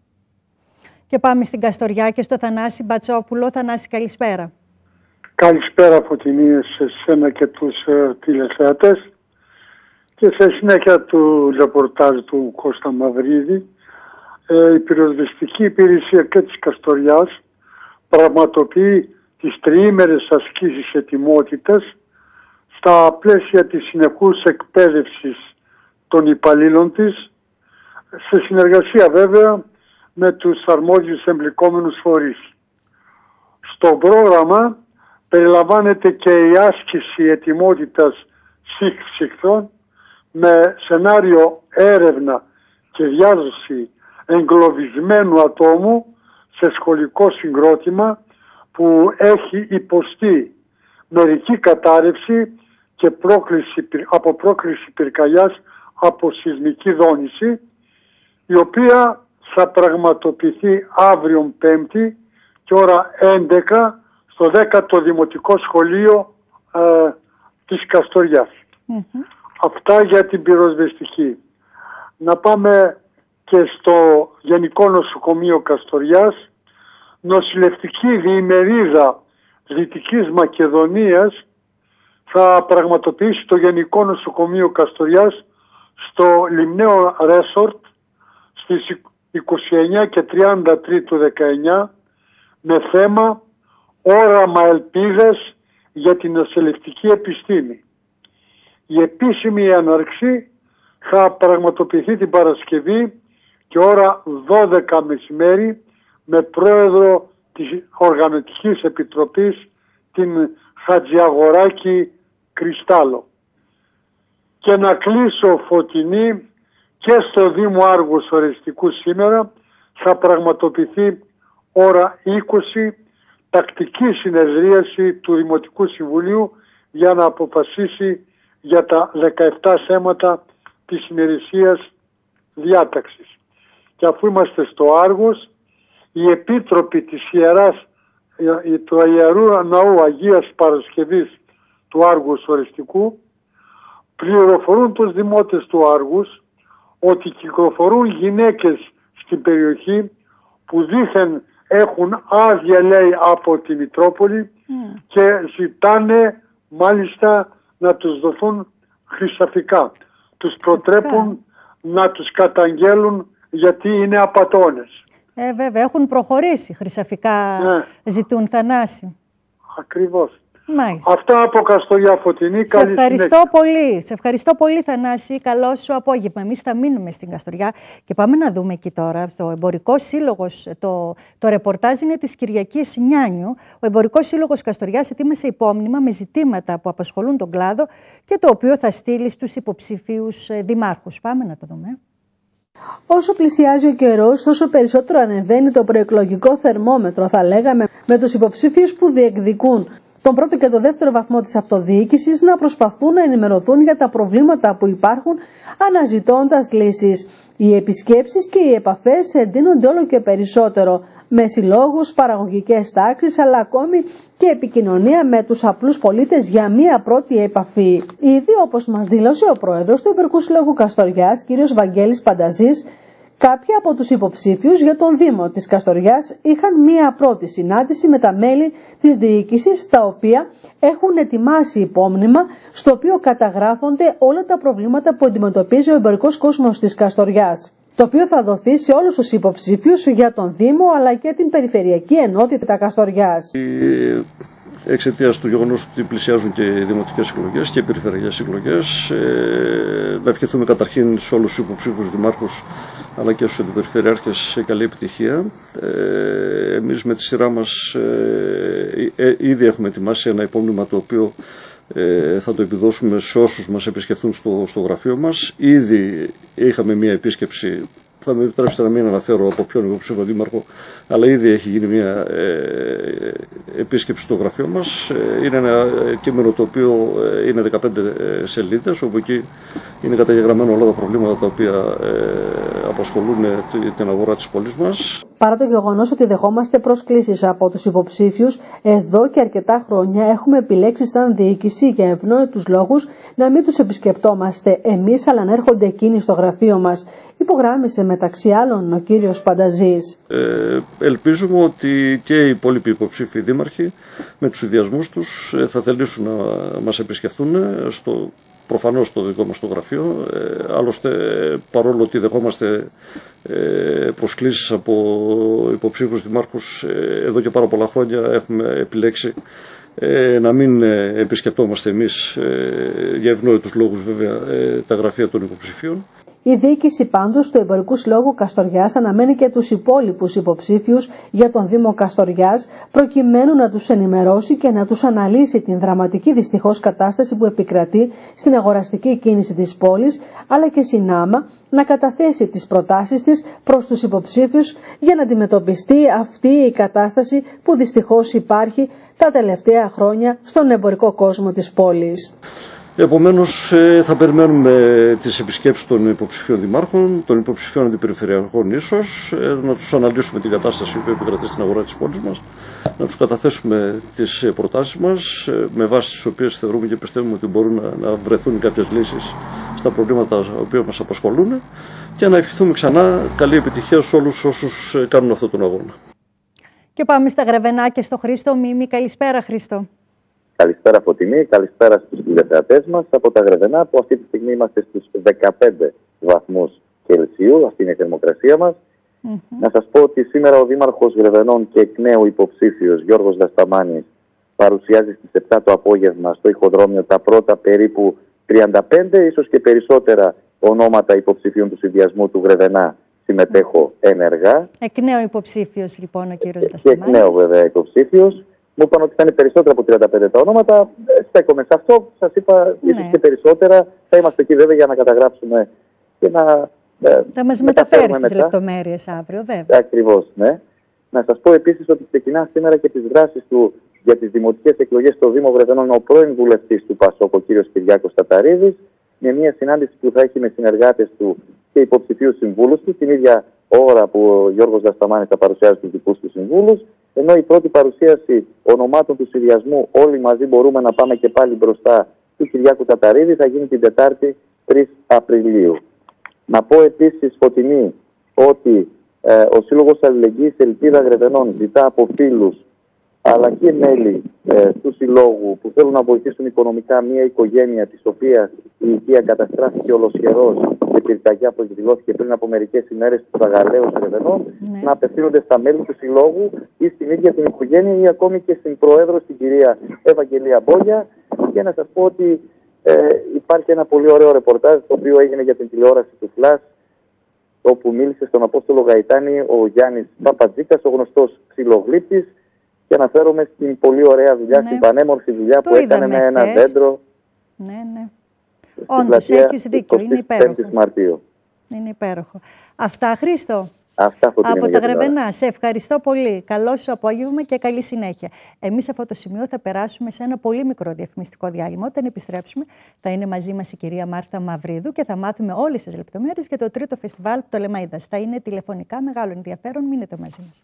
Και πάμε στην Καστοριά και στο Θανάση Μπατσόπουλο. Θανάση, καλησπέρα. Καλησπέρα Φωτεινή σε σένα και τους uh, τηλεθεατές. Και σε συνέχεια του ρεπορτάζ του Κώστα Μαυρίδη, ε, η πυροσβεστική υπηρεσία και της Καστοριάς πραγματοποιεί τις τριήμερες ασκήσεις ετοιμότητας στα πλαίσια της συνεχούς εκπαίδευσης των υπαλλήλων της, σε συνεργασία βέβαια με τους αρμόδιους εμπλεκόμενους φορείς. Στο πρόγραμμα περιλαμβάνεται και η άσκηση ετοιμότητας σύγχρησης με σενάριο έρευνα και διάδοση εγκλωβισμένου ατόμου σε σχολικό συγκρότημα που έχει υποστεί μερική κατάρρευση και πρόκληση, από πρόκληση πυρκαγιάς από σεισμική δόνηση, η οποία θα πραγματοποιηθεί αύριο Πέμπτη και ώρα έντεκα στο δέκατο Δημοτικό Σχολείο ε, της Καστοριάς. Mm-hmm. Αυτά για την πυροσβεστική. Να πάμε και στο Γενικό Νοσοκομείο Καστοριάς. Νοσηλευτική διημερίδα Δυτικής Μακεδονίας θα πραγματοποιήσει το Γενικό Νοσοκομείο Καστοριάς στο Λιμναίο Ρέσορτ στις είκοσι εννέα και τριάντα τρία του δεκαεννέα με θέμα «Όραμα ελπίδας για την νοσηλευτική επιστήμη». Η επίσημη έναρξη θα πραγματοποιηθεί την Παρασκευή και ώρα δώδεκα μεσημέρι με πρόεδρο της Οργανωτικής Επιτροπής την Χατζιαγοράκη Κρυστάλλο. Και να κλείσω, Φωτεινή, και στο Δήμο Άργους Ορεστικού σήμερα θα πραγματοποιηθεί ώρα είκοσι τακτική συνεδρίαση του Δημοτικού Συμβουλίου για να αποφασίσει για τα δεκαεπτά θέματα της ημερησίας διάταξης. Και αφού είμαστε στο Άργος, οι επίτροποι της Ιεράς, του Ιερού Ναού Αγίας Παρασκευής του Άργους Ορεστικού πληροφορούν τους δημότες του Άργους ότι κυκλοφορούν γυναίκες στην περιοχή που δήθεν έχουν άδεια, λέει, από τη Μητρόπολη mm. και ζητάνε μάλιστα να τους δοθούν χρυσαφικά. Τους προτρέπουν να τους καταγγέλουν γιατί είναι απατώνες. Ε, βέβαια, έχουν προχωρήσει χρυσαφικά, ναι. Ζητούν, Θανάση. Ακριβώς. Μάλιστα. Αυτά από Καστοριά, Φωτεινή. Σε ευχαριστώ συνέχεια. πολύ. Σε ευχαριστώ πολύ, Θανάση. Καλό σου απόγευμα. Εμείς θα μείνουμε στην Καστοριά και πάμε να δούμε εκεί τώρα. Στο Εμπορικό Σύλλογος, το, το ρεπορτάζ είναι της Κυριακής Νιάνιου. Ο Εμπορικός Σύλλογος Καστοριάς ετοίμασε υπόμνημα με ζητήματα που απασχολούν τον κλάδο και το οποίο θα στείλει στους υποψηφίους δημάρχους. Πάμε να το δούμε. Όσο πλησιάζει ο καιρός, τόσο περισσότερο ανεβαίνει το προεκλογικό θερμόμετρο, θα λέγαμε, με τους υποψήφιους που διεκδικούν τον πρώτο και τον δεύτερο βαθμό της αυτοδιοίκησης να προσπαθούν να ενημερωθούν για τα προβλήματα που υπάρχουν, αναζητώντας λύσεις. Οι επισκέψεις και οι επαφές εντείνονται όλο και περισσότερο, με συλλόγους, παραγωγικές τάξεις, αλλά ακόμη και επικοινωνία με τους απλούς πολίτες για μία πρώτη επαφή. Ήδη, όπως μας δήλωσε ο πρόεδρος του Εμπορικού Συλλόγου Καστοριάς, κ. Βαγγέλης Πανταζής, κάποιοι από τους υποψήφιους για τον Δήμο της Καστοριάς είχαν μία πρώτη συνάντηση με τα μέλη της διοίκησης, τα οποία έχουν ετοιμάσει υπόμνημα, στο οποίο καταγράφονται όλα τα προβλήματα που αντιμετωπίζει ο εμπορικός κόσμος της Καστοριάς, το οποίο θα δοθεί σε όλους τους υποψήφιους για τον Δήμο αλλά και την Περιφερειακή Ενότητα Καστοριάς. Εξαιτίας του γεγονός ότι πλησιάζουν και οι δημοτικές εκλογές και οι περιφερειακές εκλογές, ε, να ευχηθούμε καταρχήν σε όλους τους υποψήφιους δημάρχους αλλά και στους αντιπεριφερειάρχες καλή επιτυχία. Ε, εμείς με τη σειρά μας ε, ε, ήδη έχουμε ετοιμάσει ένα υπόμνημα το οποίο ε, θα το επιδώσουμε σε όσους μας επισκεφθούν στο, στο γραφείο μας. Ήδη είχαμε μία επίσκεψη. Θα με επιτρέψετε να μην αναφέρω από ποιον υποψήφιο δήμαρχο, αλλά ήδη έχει γίνει μια ε, επίσκεψη στο γραφείο μας. Είναι ένα κείμενο το οποίο είναι δεκαπέντε σελίδες, όπου εκεί είναι καταγεγραμμένα όλα τα προβλήματα τα οποία ε, απασχολούν την αγορά της πόλης μας. Παρά το γεγονός ότι δεχόμαστε προσκλήσεις από τους υποψήφιους, εδώ και αρκετά χρόνια έχουμε επιλέξει σαν διοίκηση για ευνόητους λόγους να μην τους επισκεπτόμαστε εμείς, αλλά να έρχονται εκείνοι στο γραφείο μας. Υπογράμμισε μεταξύ άλλων ο κύριος Πανταζής. Ε, ελπίζουμε ότι και οι υπόλοιποι υποψήφοι δήμαρχοι με τους συνδυασμούς τους θα θελήσουν να μας επισκεφθούν στο προφανώς το δικό μας το γραφείο. Ε, άλλωστε, παρόλο ότι δεχόμαστε ε, προσκλήσεις από υποψήφιους δημάρχους, ε, εδώ και πάρα πολλά χρόνια έχουμε επιλέξει ε, να μην ε, επισκεπτόμαστε εμείς, ε, για ευνόητους λόγους βέβαια, ε, τα γραφεία των υποψηφίων. Η διοίκηση πάντως του Εμπορικού Συλλόγου Καστοριάς αναμένει και τους υπόλοιπους υποψήφιους για τον Δήμο Καστοριάς, προκειμένου να τους ενημερώσει και να τους αναλύσει την δραματική δυστυχώς κατάσταση που επικρατεί στην αγοραστική κίνηση της πόλης, αλλά και συνάμα να καταθέσει τις προτάσεις της προς τους υποψήφιους για να αντιμετωπιστεί αυτή η κατάσταση που δυστυχώς υπάρχει τα τελευταία χρόνια στον εμπορικό κόσμο της πόλης. Επομένως, θα περιμένουμε τις επισκέψεις των υποψηφίων δημάρχων, των υποψηφίων αντιπεριφερειακών ίσως, να τους αναλύσουμε την κατάσταση που επικρατεί στην αγορά της πόλης μας, να τους καταθέσουμε τις προτάσεις μας, με βάση τις οποίες θεωρούμε και πιστεύουμε ότι μπορούν να, να βρεθούν κάποιες λύσεις στα προβλήματα τα οποία μας απασχολούν, και να ευχηθούμε ξανά καλή επιτυχία σε όλους όσους κάνουν αυτόν τον αγώνα. Και πάμε στα Γρεβενά και στο Χρήστο Μίμη. Καλησπέρα, Χρήστο. Καλησπέρα Φωτεινή, καλησπέρα στους τηλεθεατές μας από τα Γρεβενά, που αυτή τη στιγμή είμαστε στους δεκαπέντε βαθμούς Κελσίου, αυτή είναι η θερμοκρασία μας. Mm-hmm. Να σας πω ότι σήμερα ο Δήμαρχος Γρεβενών και εκ νέου υποψήφιος Γιώργος Δασταμάνης παρουσιάζει στις επτά το απόγευμα στο Ηχοδρόμιο τα πρώτα περίπου τριάντα πέντε, ίσως και περισσότερα ονόματα υποψηφίων του συνδυασμού του Γρεβενά. Συμμετέχω ενεργά. Εκ νέου υποψήφιος λοιπόν ο κύριος Δασταμάνης. Και εκ νέου βέβαια υποψήφιος. Μου είπαν ότι θα είναι περισσότερα από τριάντα πέντε τα ονόματα. Στέκομαι σε αυτό. Σας είπα, ναι, ίσως και περισσότερα. Θα είμαστε εκεί βέβαια για να καταγράψουμε και να. Θα μας μεταφέρει τις λεπτομέρειες αύριο, βέβαια. Ακριβώς, ναι. Να σας πω επίσης ότι ξεκινά σήμερα και τις δράσεις του για τις δημοτικές εκλογές στο Δήμο Βρετανών ο πρώην βουλευτής του ΠΑΣΟΚ, ο κύριος Κυριάκος Ταταρίδης, με μια συνάντηση που θα έχει με συνεργάτες του και υποψηφίους συμβούλους του, την ίδια ώρα που ο Γιώργος Δασταμάνης θα παρουσιάζει τους δικούς του συμβούλους. Ενώ η πρώτη παρουσίαση ονομάτων του συνδυασμού «Όλοι μαζί μπορούμε να πάμε και πάλι μπροστά» του Κυριάκου Ταταρίδη θα γίνει την Τετάρτη τρεις Απριλίου. Να πω επίσης, Φωτεινή, ότι ε, ο Σύλλογος Αλληλεγγύης Ελπίδα Γρεβενών ζητά από φίλους αλλά και μέλη ε, του Συλλόγου που θέλουν να βοηθήσουν οικονομικά μια οικογένεια της οποίας η οικία καταστράφηκε ολοσχερός και πυρκαγιά που εκδηλώθηκε πριν από μερικές ημέρες του Παγαλαίου Γρεβενών, ναι, να απευθύνονται στα μέλη του Συλλόγου ή στην ίδια την οικογένεια ή ακόμη και στην Προέδρο, στην κυρία Ευαγγελία Μπόγια. Και να σας πω ότι ε, υπάρχει ένα πολύ ωραίο ρεπορτάζ το οποίο έγινε για την τηλεόραση του Φλας, όπου μίλησε στον Απόστολο Γαϊτάνη ο Γιάννης Παπατζίκας, ο γνωστός ξυλογλύπτης. Και αναφέρομαι στην πολύ ωραία δουλειά, ναι, στην πανέμορφη δουλειά το που έκανε με ένα χθες. δέντρο. Ναι, ναι. Όντως, έχεις δίκιο. Είναι υπέροχο. Μαρτίου. Είναι υπέροχο. Αυτά, Χρήστο. Αυτά από τα Γρεβενά. Σε ευχαριστώ πολύ. Καλό σου απόγευμα και καλή συνέχεια. Εμείς σε αυτό το σημείο θα περάσουμε σε ένα πολύ μικρό διαφημιστικό διάλειμμα. Όταν επιστρέψουμε, θα είναι μαζί μας η κυρία Μάρθα Μαυρίδου και θα μάθουμε όλες τις λεπτομέρειες για το τρίτο φεστιβάλ Πτολεμαΐδας. Θα είναι τηλεφωνικά μεγάλο ενδιαφέρον. Μείνετε μαζί μας.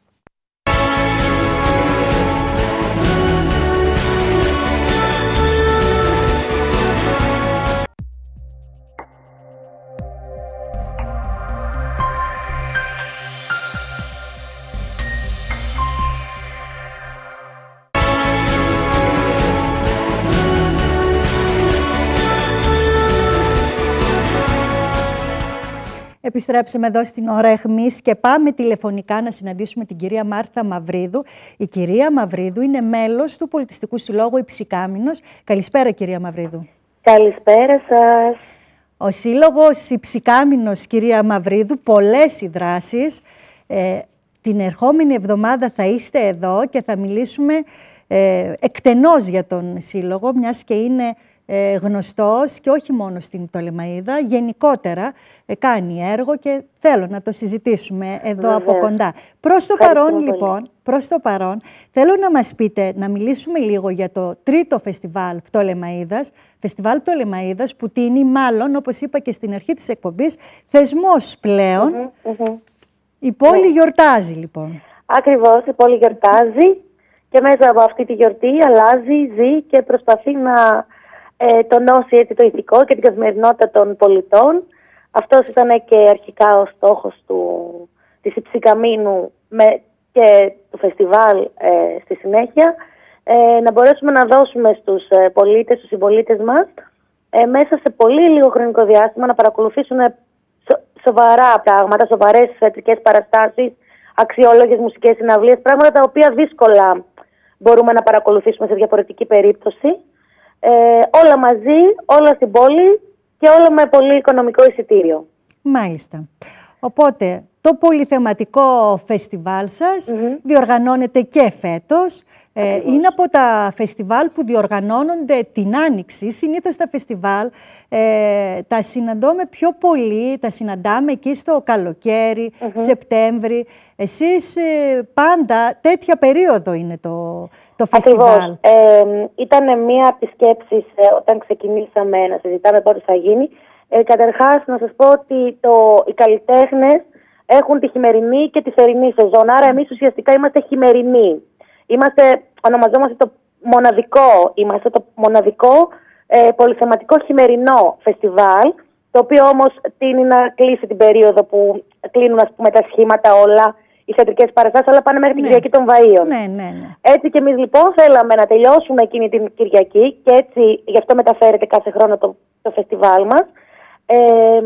Επιστρέψαμε εδώ στην ώρα αιχμής και πάμε τηλεφωνικά να συναντήσουμε την κυρία Μάρθα Μαυρίδου. Η κυρία Μαυρίδου είναι μέλος του Πολιτιστικού Συλλόγου Υψικάμινος. Καλησπέρα, κυρία Μαυρίδου. Καλησπέρα σας. Ο Σύλλογος Υψικάμινος, κυρία Μαυρίδου, πολλές οι δράσεις. Ε, την ερχόμενη εβδομάδα θα είστε εδώ και θα μιλήσουμε ε, εκτενώς για τον Σύλλογο, μιας και είναι Ε, γνωστός και όχι μόνο στην Πτολεμαΐδα, γενικότερα ε, κάνει έργο και θέλω να το συζητήσουμε εδώ. Βεβαίως. Από κοντά. Προς το παρόν πολύ. λοιπόν, προς το παρόν, θέλω να μας πείτε, να μιλήσουμε λίγο για το τρίτο φεστιβάλ Πτολεμαΐδας, φεστιβάλ Πτολεμαΐδας που τίνει μάλλον, όπως είπα και στην αρχή της εκπομπής, θεσμός πλέον. Mm-hmm, mm-hmm. Η πόλη ναι. γιορτάζει λοιπόν. Ακριβώς, η πόλη γιορτάζει και μέσα από αυτή τη γιορτή αλλάζει, ζει και προσπαθεί να Ε, τονώσει έτσι το ηθικό και την καθημερινότητα των πολιτών. Αυτός ήταν και αρχικά ο στόχος του, της Υψικαμίνου με, και του φεστιβάλ ε, στη συνέχεια. Ε, να μπορέσουμε να δώσουμε στους ε, πολίτες, στους συμπολίτες μας ε, μέσα σε πολύ λίγο χρονικό διάστημα να παρακολουθήσουν σο, σοβαρά πράγματα, σοβαρές θεατρικές παραστάσεις, αξιόλογες μουσικές συναυλίες, πράγματα τα οποία δύσκολα μπορούμε να παρακολουθήσουμε σε διαφορετική περίπτωση. Ε, όλα μαζί, όλα στην πόλη και όλα με πολύ οικονομικό εισιτήριο. Μάλιστα. Οπότε, το πολυθεματικό φεστιβάλ σας mm-hmm. διοργανώνεται και φέτος. Ε, είναι από τα φεστιβάλ που διοργανώνονται την Άνοιξη. Συνήθως τα φεστιβάλ ε, τα συναντώμε πιο πολύ, τα συναντάμε εκεί στο καλοκαίρι, mm-hmm. Σεπτέμβρη. Εσείς ε, πάντα τέτοια περίοδο είναι το, το φεστιβάλ. Ακριβώς. Ε, ήταν μία από τις σκέψεις ε, όταν ξεκινήσαμε να συζητάμε πότε θα γίνει. Ε, καταρχάς, να σας πω ότι το, οι καλλιτέχνες έχουν τη χειμερινή και τη θερινή σεζόν. Άρα, εμείς ουσιαστικά είμαστε χειμερινοί. Είμαστε, ονομαζόμαστε το μοναδικό, είμαστε το μοναδικό ε, πολυθεματικό χειμερινό φεστιβάλ, το οποίο όμως τείνει να κλείσει την περίοδο που κλείνουν, ας πούμε, τα σχήματα όλα, οι θεατρικές παραστάσεις, όλα πάνε μέχρι την ναι. Κυριακή των Βαΐων. Ναι, ναι, ναι. Έτσι και εμείς λοιπόν θέλαμε να τελειώσουμε εκείνη την Κυριακή και έτσι γι' αυτό μεταφέρεται κάθε χρόνο το, το φεστιβάλ μας. Ε,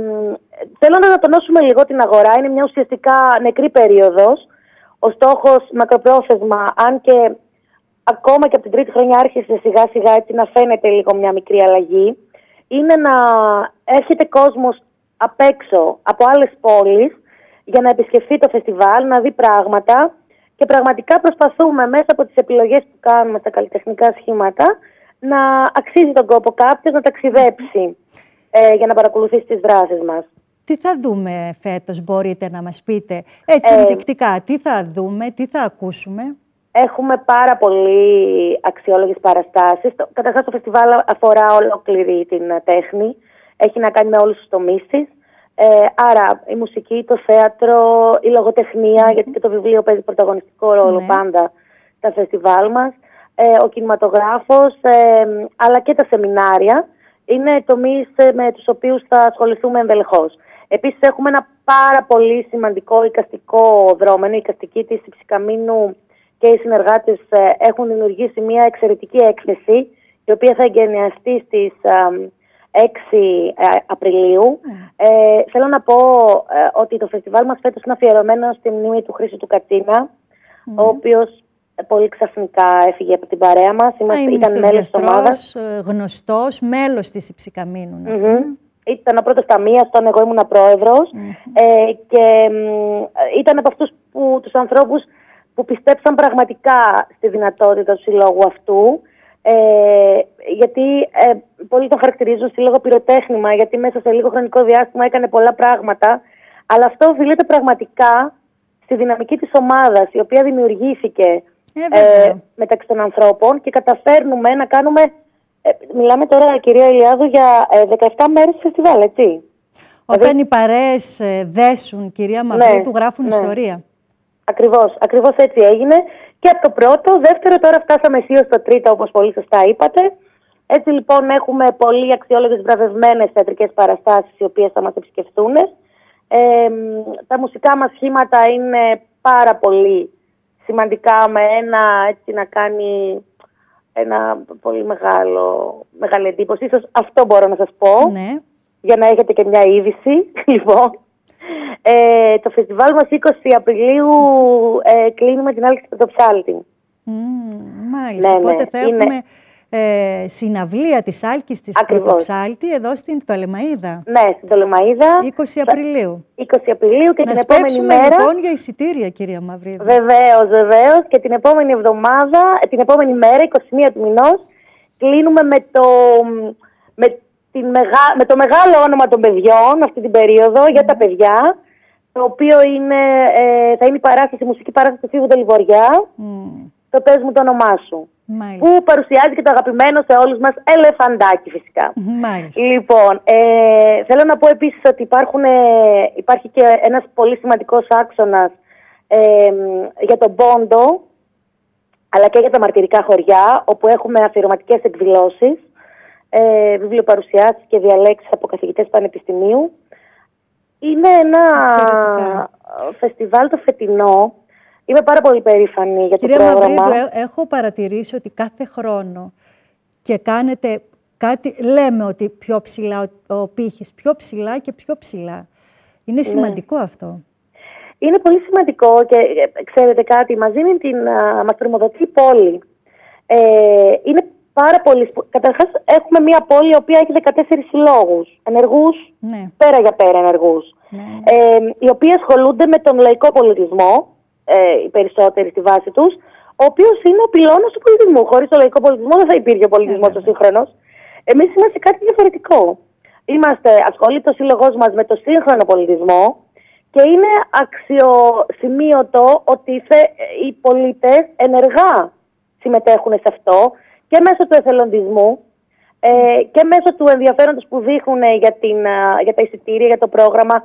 θέλω να ανατονώσουμε λίγο την αγορά. Είναι μια ουσιαστικά νεκρή περίοδος. Ο στόχος μακροπρόθεσμα, αν και ακόμα και από την τρίτη χρονιά άρχισε σιγά σιγά έτσι να φαίνεται λίγο μια μικρή αλλαγή, είναι να έρχεται κόσμος απ' έξω από άλλες πόλεις για να επισκεφθεί το φεστιβάλ, να δει πράγματα και πραγματικά προσπαθούμε μέσα από τις επιλογές που κάνουμε στα καλλιτεχνικά σχήματα να αξίζει τον κόπο κάποιος να ταξιδέψει ε, για να παρακολουθήσει τις δράσεις μας. Τι θα δούμε φέτος, μπορείτε να μας πείτε, έτσι ενδεικτικά, τι θα δούμε, τι θα ακούσουμε? Έχουμε πάρα πολύ αξιόλογες παραστάσεις. Καταρχάς το φεστιβάλ αφορά ολόκληρη την τέχνη. Έχει να κάνει με όλους τους τομείς της. Ε, άρα η μουσική, το θέατρο, η λογοτεχνία, mm-hmm. γιατί και το βιβλίο παίζει πρωταγωνιστικό ρόλο ναι. πάντα στα φεστιβάλ μας. Ε, ο κινηματογράφος, ε, αλλά και τα σεμινάρια. Είναι τομείς με τους οποίους θα ασχοληθούμε ενδελεχώς. Επίσης έχουμε ένα πάρα πολύ σημαντικό εικαστικό δρόμενο. Η εικαστική της Υψηκαμήνου και οι συνεργάτες έχουν δημιουργήσει μια εξαιρετική έκθεση, η οποία θα εγκαινιαστεί στις έξι Απριλίου. Mm. Ε, θέλω να πω ε, ότι το φεστιβάλ μας φέτος είναι αφιερωμένο στη μνήμη του Χρήστου του Κατσίνα, mm. ο οποίος πολύ ξαφνικά έφυγε από την παρέα μας. Είμαστε, ήταν μέλος της ομάδας. Γνωστός, μέλος της Υψηκαμήνου. Mm-hmm. Ήταν ο πρώτος ταμείας, όταν εγώ ήμουν πρόεδρος. Mm-hmm. ε, και μ, ήταν από αυτούς που, τους ανθρώπους που πιστέψαν πραγματικά στη δυνατότητα του συλλόγου αυτού. Ε, γιατί ε, πολλοί τον χαρακτηρίζουν σύλλογο πυροτέχνημα, γιατί μέσα σε λίγο χρονικό διάστημα έκανε πολλά πράγματα. Αλλά αυτό οφείλεται πραγματικά στη δυναμική της ομάδας, η οποία δημιουργήθηκε ε, ε, μεταξύ των ανθρώπων και καταφέρνουμε να κάνουμε. Ε, μιλάμε τώρα, κυρία Ηλιάδου, για ε, δεκαεπτά μέρες φεστιβάλ, έτσι. Όταν δηλαδή, οι παρέες ε, δέσουν, κυρία Μαυρίδου, ναι, γράφουν ναι. ιστορία. Ακριβώς, ακριβώς έτσι έγινε. Και από το πρώτο, δεύτερο, τώρα φτάσαμε αισίως στο τρίτο, όπως πολύ σωστά είπατε. Έτσι λοιπόν έχουμε πολύ αξιόλογες βραβευμένες θεατρικές παραστάσεις, οι οποίες θα μας επισκεφτούν. Ε, τα μουσικά μας σχήματα είναι πάρα πολύ σημαντικά, με ένα έτσι να κάνει ένα πολύ μεγάλο, μεγάλη εντύπωση. Ίσως αυτό μπορώ να σας πω, ναι. για να έχετε και μια είδηση. Λοιπόν, ε, το φεστιβάλ μας είκοσι Απριλίου ε, κλείνουμε την Άλκης Πρωτοψάλτη. Mm, μάλιστα, ναι, οπότε ναι. θα έχουμε Είναι... ε, συναυλία της Άλκης της Πρωτοψάλτη εδώ στην Πτολεμαΐδα. Ναι, στην Πτολεμαΐδα. είκοσι Απριλίου. είκοσι Απριλίου και να την επόμενη μέρα. λοιπόν για εισιτήρια, κυρία Μαυρίδου. Βεβαίως, βεβαίως. Και την επόμενη εβδομάδα, την επόμενη μέρα, εικοστή πρώτη του μηνός, κλείνουμε με το, με, την μεγα, με το μεγάλο όνομα των παιδιών αυτή την περίοδο, mm. για τα παιδιά, το οποίο είναι, ε, θα είναι η παράσταση, η μουσική παράσταση του Φίβου Τελιβοριά, mm. το «Πες μου το όνομά σου». Μάλιστα. Που παρουσιάζει και το αγαπημένο σε όλους μας ελεφαντάκι, φυσικά. Μάλιστα. Λοιπόν, ε, θέλω να πω επίσης ότι υπάρχουν, ε, υπάρχει και ένας πολύ σημαντικός άξονας ε, για τον πόντο, αλλά και για τα μαρτυρικά χωριά, όπου έχουμε αφιερωματικές εκδηλώσεις, ε, βιβλιοπαρουσιάσεις και διαλέξεις από καθηγητές πανεπιστημίου. Είναι ένα Εξαιρετικά. φεστιβάλ το φετινό. Είμαι πάρα πολύ περήφανη για το Κυρία πρόγραμμα. Μαυρίδου, έχω παρατηρήσει ότι κάθε χρόνο και κάνετε κάτι, λέμε ότι πιο ψηλά, ο, ο πύχης, πιο ψηλά και πιο ψηλά. Είναι σημαντικό ναι. αυτό. Είναι πολύ σημαντικό και ξέρετε κάτι, μας δίνει την, α, μας τρομοδοτεί η πόλη. Ε, είναι πάρα πολύ... Καταρχάς έχουμε μια πόλη η οποία έχει δεκατέσσερις συλλόγους, ενεργούς, ναι. πέρα για πέρα ενεργούς, ναι. ε, οι οποίοι ασχολούνται με τον λαϊκό πολιτισμό, ε, οι περισσότεροι στη βάση τους, ο οποίος είναι ο πυλώνας του πολιτισμού. Χωρίς τον λαϊκό πολιτισμό δεν θα υπήρχε ο πολιτισμός ο σύγχρονος. Εμείς είμαστε κάτι διαφορετικό. Είμαστε ασχολείται ο σύλλογός μας με το σύγχρονο πολιτισμό και είναι αξιοσημείωτο ότι οι πολίτες ενεργά συμμετέχουν σε αυτό και μέσω του εθελοντισμού ε, και μέσω του ενδιαφέροντος που δείχνουν για, την, για τα εισιτήρια, για το πρόγραμμα.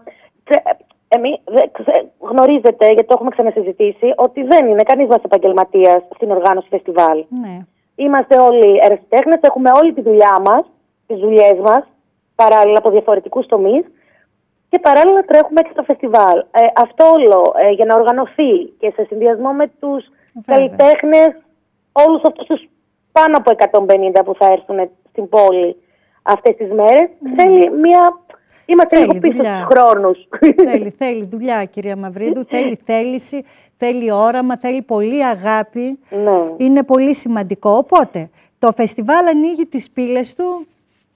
Εμείς γνωρίζετε, γιατί το έχουμε ξανασυζητήσει, ότι δεν είναι κανείς μας επαγγελματίας στην οργάνωση φεστιβάλ. Ναι. Είμαστε όλοι ερασιτέχνες, έχουμε όλη τη δουλειά μας, τις δουλειές μας, παράλληλα από διαφορετικούς τομείς και παράλληλα τρέχουμε και στο φεστιβάλ. Ε, αυτό όλο ε, για να οργανωθεί και σε συνδυασμό με τους καλλιτέχνες, όλους αυτούς τους πάνω από εκατόν πενήντα που θα έρθουν στην πόλη αυτές τις μέρες, mm. θέλει μια... Είμαστε λίγο πίσω στους χρόνους. Θέλει, θέλει δουλειά, κυρία Μαυρίδου, θέλει θέληση, θέλει όραμα, θέλει πολύ αγάπη. Ναι. Είναι πολύ σημαντικό. Οπότε, το φεστιβάλ ανοίγει τις πύλες του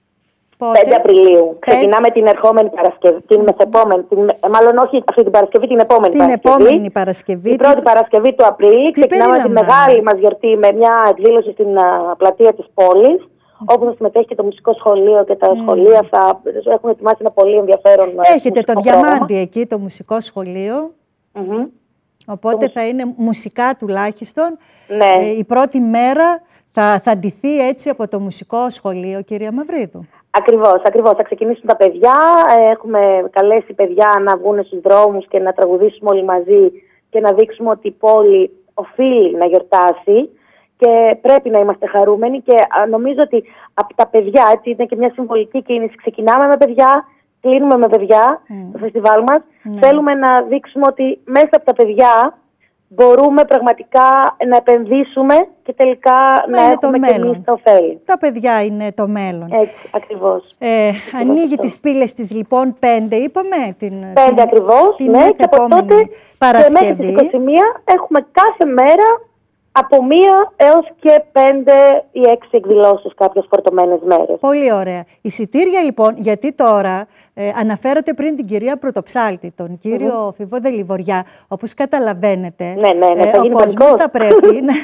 πότε? πέντε Απριλίου. Ξεκινάμε την ερχόμενη Παρασκευή, την μεθεπόμενη, την, μάλλον όχι αυτή την Παρασκευή, την επόμενη την Παρασκευή. Επόμενη Παρασκευή. Την πρώτη Παρασκευή του Απρίλη. Ξεκινάμε τη μεγάλη μας γιορτή με μια εκδήλωση στην uh, πλατεία της πόλης, mm. όπου θα συμμετέχει και το μουσικό σχολείο και τα mm. σχολεία θα έχουν ετοιμάσει ένα πολύ ενδιαφέρον. Έχετε το πρόγραμμα. Διαμάντι εκεί, το μουσικό σχολείο. Mm-hmm. Οπότε το... θα είναι μουσικά τουλάχιστον. Ναι. Ε, η πρώτη μέρα θα, θα ντυθεί έτσι από το μουσικό σχολείο, κυρία Μαυρίδου. Ακριβώς, ακριβώς. Θα ξεκινήσουν τα παιδιά. Έχουμε καλέσει παιδιά να βγουν στους δρόμους και να τραγουδήσουμε όλοι μαζί και να δείξουμε ότι η πόλη οφείλει να γιορτάσει και πρέπει να είμαστε χαρούμενοι και νομίζω ότι από τα παιδιά, έτσι είναι και μια συμβολική κίνηση, ξεκινάμε με παιδιά, κλείνουμε με παιδιά mm. το φεστιβάλ μας. Mm. Θέλουμε να δείξουμε ότι μέσα από τα παιδιά μπορούμε πραγματικά να επενδύσουμε και τελικά Μα να έχουμε και εμείς τα ωφέλη. Τα παιδιά είναι το μέλλον. Έτσι, ακριβώς. Ε, ακριβώς ανοίγει αυτό. Τις πύλες της λοιπόν πέντε, είπαμε. Την, πέντε την, ακριβώς, την ναι, και από τότε Παρασκευή. Και μέχρι τις είκοσι μία έχουμε κάθε μέρα από μία έως και πέντε ή έξι εκδηλώσεις κάποιες φορτωμένες μέρες. Πολύ ωραία. Εισιτήρια λοιπόν, γιατί τώρα ε, αναφέρατε πριν την κυρία Πρωτοψάλτη, τον κύριο mm-hmm. Φιβό Δελιβοριά, όπως καταλαβαίνετε, ναι, ναι, ναι, ε, ο κόσμος θα πρέπει να,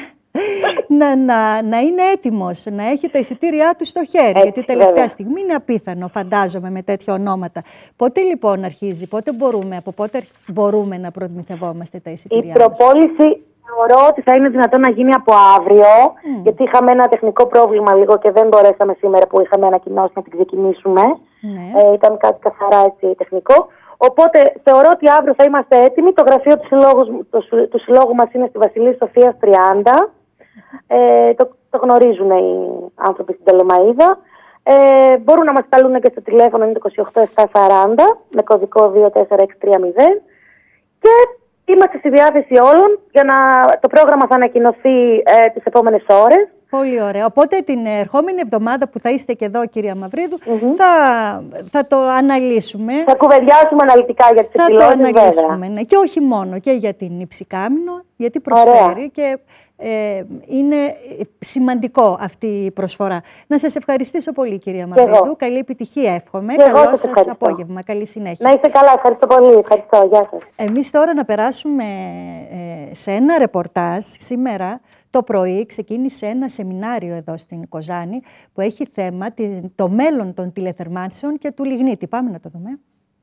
να, να, να είναι έτοιμος, να έχει τα εισιτήριά του στο χέρι, έτσι, γιατί τελευταία βέβαια. στιγμή είναι απίθανο, φαντάζομαι, με τέτοια ονόματα. Πότε λοιπόν αρχίζει, πότε μπορούμε, από πότε μπορούμε να προμηθευόμαστε τα εισιτήριά Η προπόληση... Θεωρώ ότι θα είναι δυνατόν να γίνει από αύριο, mm. γιατί είχαμε ένα τεχνικό πρόβλημα λίγο και δεν μπορέσαμε σήμερα που είχαμε ανακοινώσει να την ξεκινήσουμε. Mm. Ε, ήταν κάτι καθαρά έτσι τεχνικό. Οπότε θεωρώ ότι αύριο θα είμαστε έτοιμοι. Το γραφείο του συλλόγου, το, του συλλόγου μας είναι στη Βασιλής Σοφίας τριάντα. Ε, το, το γνωρίζουν οι άνθρωποι στην Πτολεμαΐδα. Ε, μπορούν να μας σταλούν και στο τηλέφωνο είναι το είκοσι οκτώ επτακόσια σαράντα με κωδικό δύο τέσσερα έξι τρία μηδέν. Και είμαστε στη διάθεση όλων για να το πρόγραμμα θα ανακοινωθεί ε, τις επόμενες ώρες. Πολύ ωραία. Οπότε την ερχόμενη εβδομάδα που θα είστε και εδώ, κυρία Μαυρίδου, mm-hmm. θα, θα το αναλύσουμε. Θα κουβεντιάσουμε αναλυτικά για τις εκδηλώσεις, βέβαια. Θα το αναλύσουμε, ναι. Και όχι μόνο, και για την Υψηκάμηνο, γιατί προσφέρει ωραία. και ε, είναι σημαντικό αυτή η προσφορά. Να σας ευχαριστήσω πολύ, κυρία Μαυρίδου. Καλή επιτυχία εύχομαι. Και Καλό σας απόγευμα. Καλή συνέχεια. Να είστε καλά. Ευχαριστώ πολύ. Ευχαριστώ. Γεια σας. Εμείς τώρα να περάσουμε ε, σε ένα ρεπορτάζ σήμερα. Το πρωί ξεκίνησε ένα σεμινάριο εδώ στην Κοζάνη που έχει θέμα το μέλλον των τηλεθερμάνσεων και του λιγνίτη. Πάμε να το δούμε.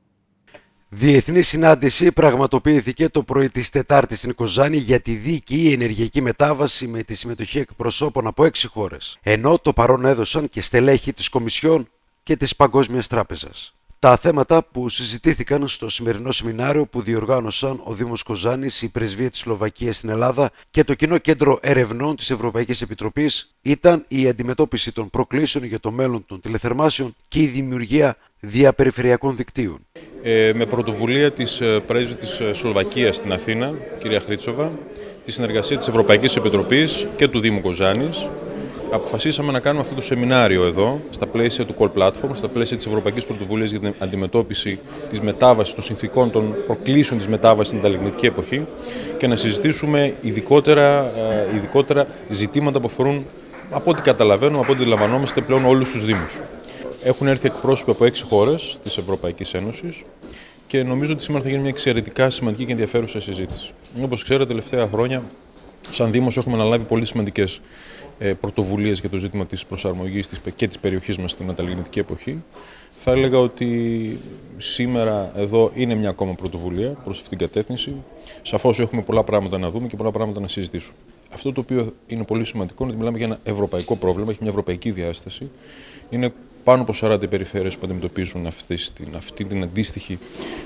Διεθνή συνάντηση πραγματοποιήθηκε το πρωί της Τετάρτης στην Κοζάνη για τη δίκαιη ενεργειακή μετάβαση με τη συμμετοχή εκπροσώπων από έξι χώρες, ενώ το παρόν έδωσαν και στελέχη της Κομισιόν και της Παγκόσμιας Τράπεζας. Τα θέματα που συζητήθηκαν στο σημερινό σεμινάριο που διοργάνωσαν ο Δήμος Κοζάνης, η Πρεσβεία της Σλοβακίας στην Ελλάδα και το Κοινό Κέντρο Ερευνών της Ευρωπαϊκής Επιτροπής ήταν η αντιμετώπιση των προκλήσεων για το μέλλον των τηλεθερμάσεων και η δημιουργία διαπεριφερειακών δικτύων. Ε, με πρωτοβουλία της Πρέσβης της Σλοβακίας στην Αθήνα, κυρία Χρήτσοβα, τη συνεργασία της Ευρωπαϊκής Επιτροπής και του Δήμου Κοζάνης, αποφασίσαμε να κάνουμε αυτό το σεμινάριο εδώ, στα πλαίσια του Call Platform, στα πλαίσια της Ευρωπαϊκής Πρωτοβουλίας για την αντιμετώπιση της μετάβασης, των συνθηκών, των προκλήσεων της μετάβασης στην μεταλλιγνητική εποχή και να συζητήσουμε ειδικότερα, ειδικότερα ζητήματα που αφορούν, από ό,τι καταλαβαίνουμε, από ό,τι αντιλαμβανόμαστε πλέον, όλους τους Δήμους. Έχουν έρθει εκπρόσωποι από έξι χώρες της Ευρωπαϊκής Ένωσης και νομίζω ότι σήμερα θα γίνει μια εξαιρετικά σημαντική και ενδιαφέρουσα συζήτηση. Όπως ξέρετε, τελευταία χρόνια, σαν Δήμος, έχουμε αναλάβει πολύ σημαντικές πρωτοβουλίες για το ζήτημα της προσαρμογής και της περιοχής μας στην μεταλλιγνητική εποχή. Θα έλεγα ότι σήμερα εδώ είναι μια ακόμα πρωτοβουλία προς αυτήν την κατεύθυνση. Σαφώς έχουμε πολλά πράγματα να δούμε και πολλά πράγματα να συζητήσουμε. Αυτό το οποίο είναι πολύ σημαντικό είναι ότι μιλάμε για ένα ευρωπαϊκό πρόβλημα, έχει μια ευρωπαϊκή διάσταση. Είναι πάνω από σαράντα περιφέρειες που αντιμετωπίζουν αυτή, αυτή την αντίστοιχη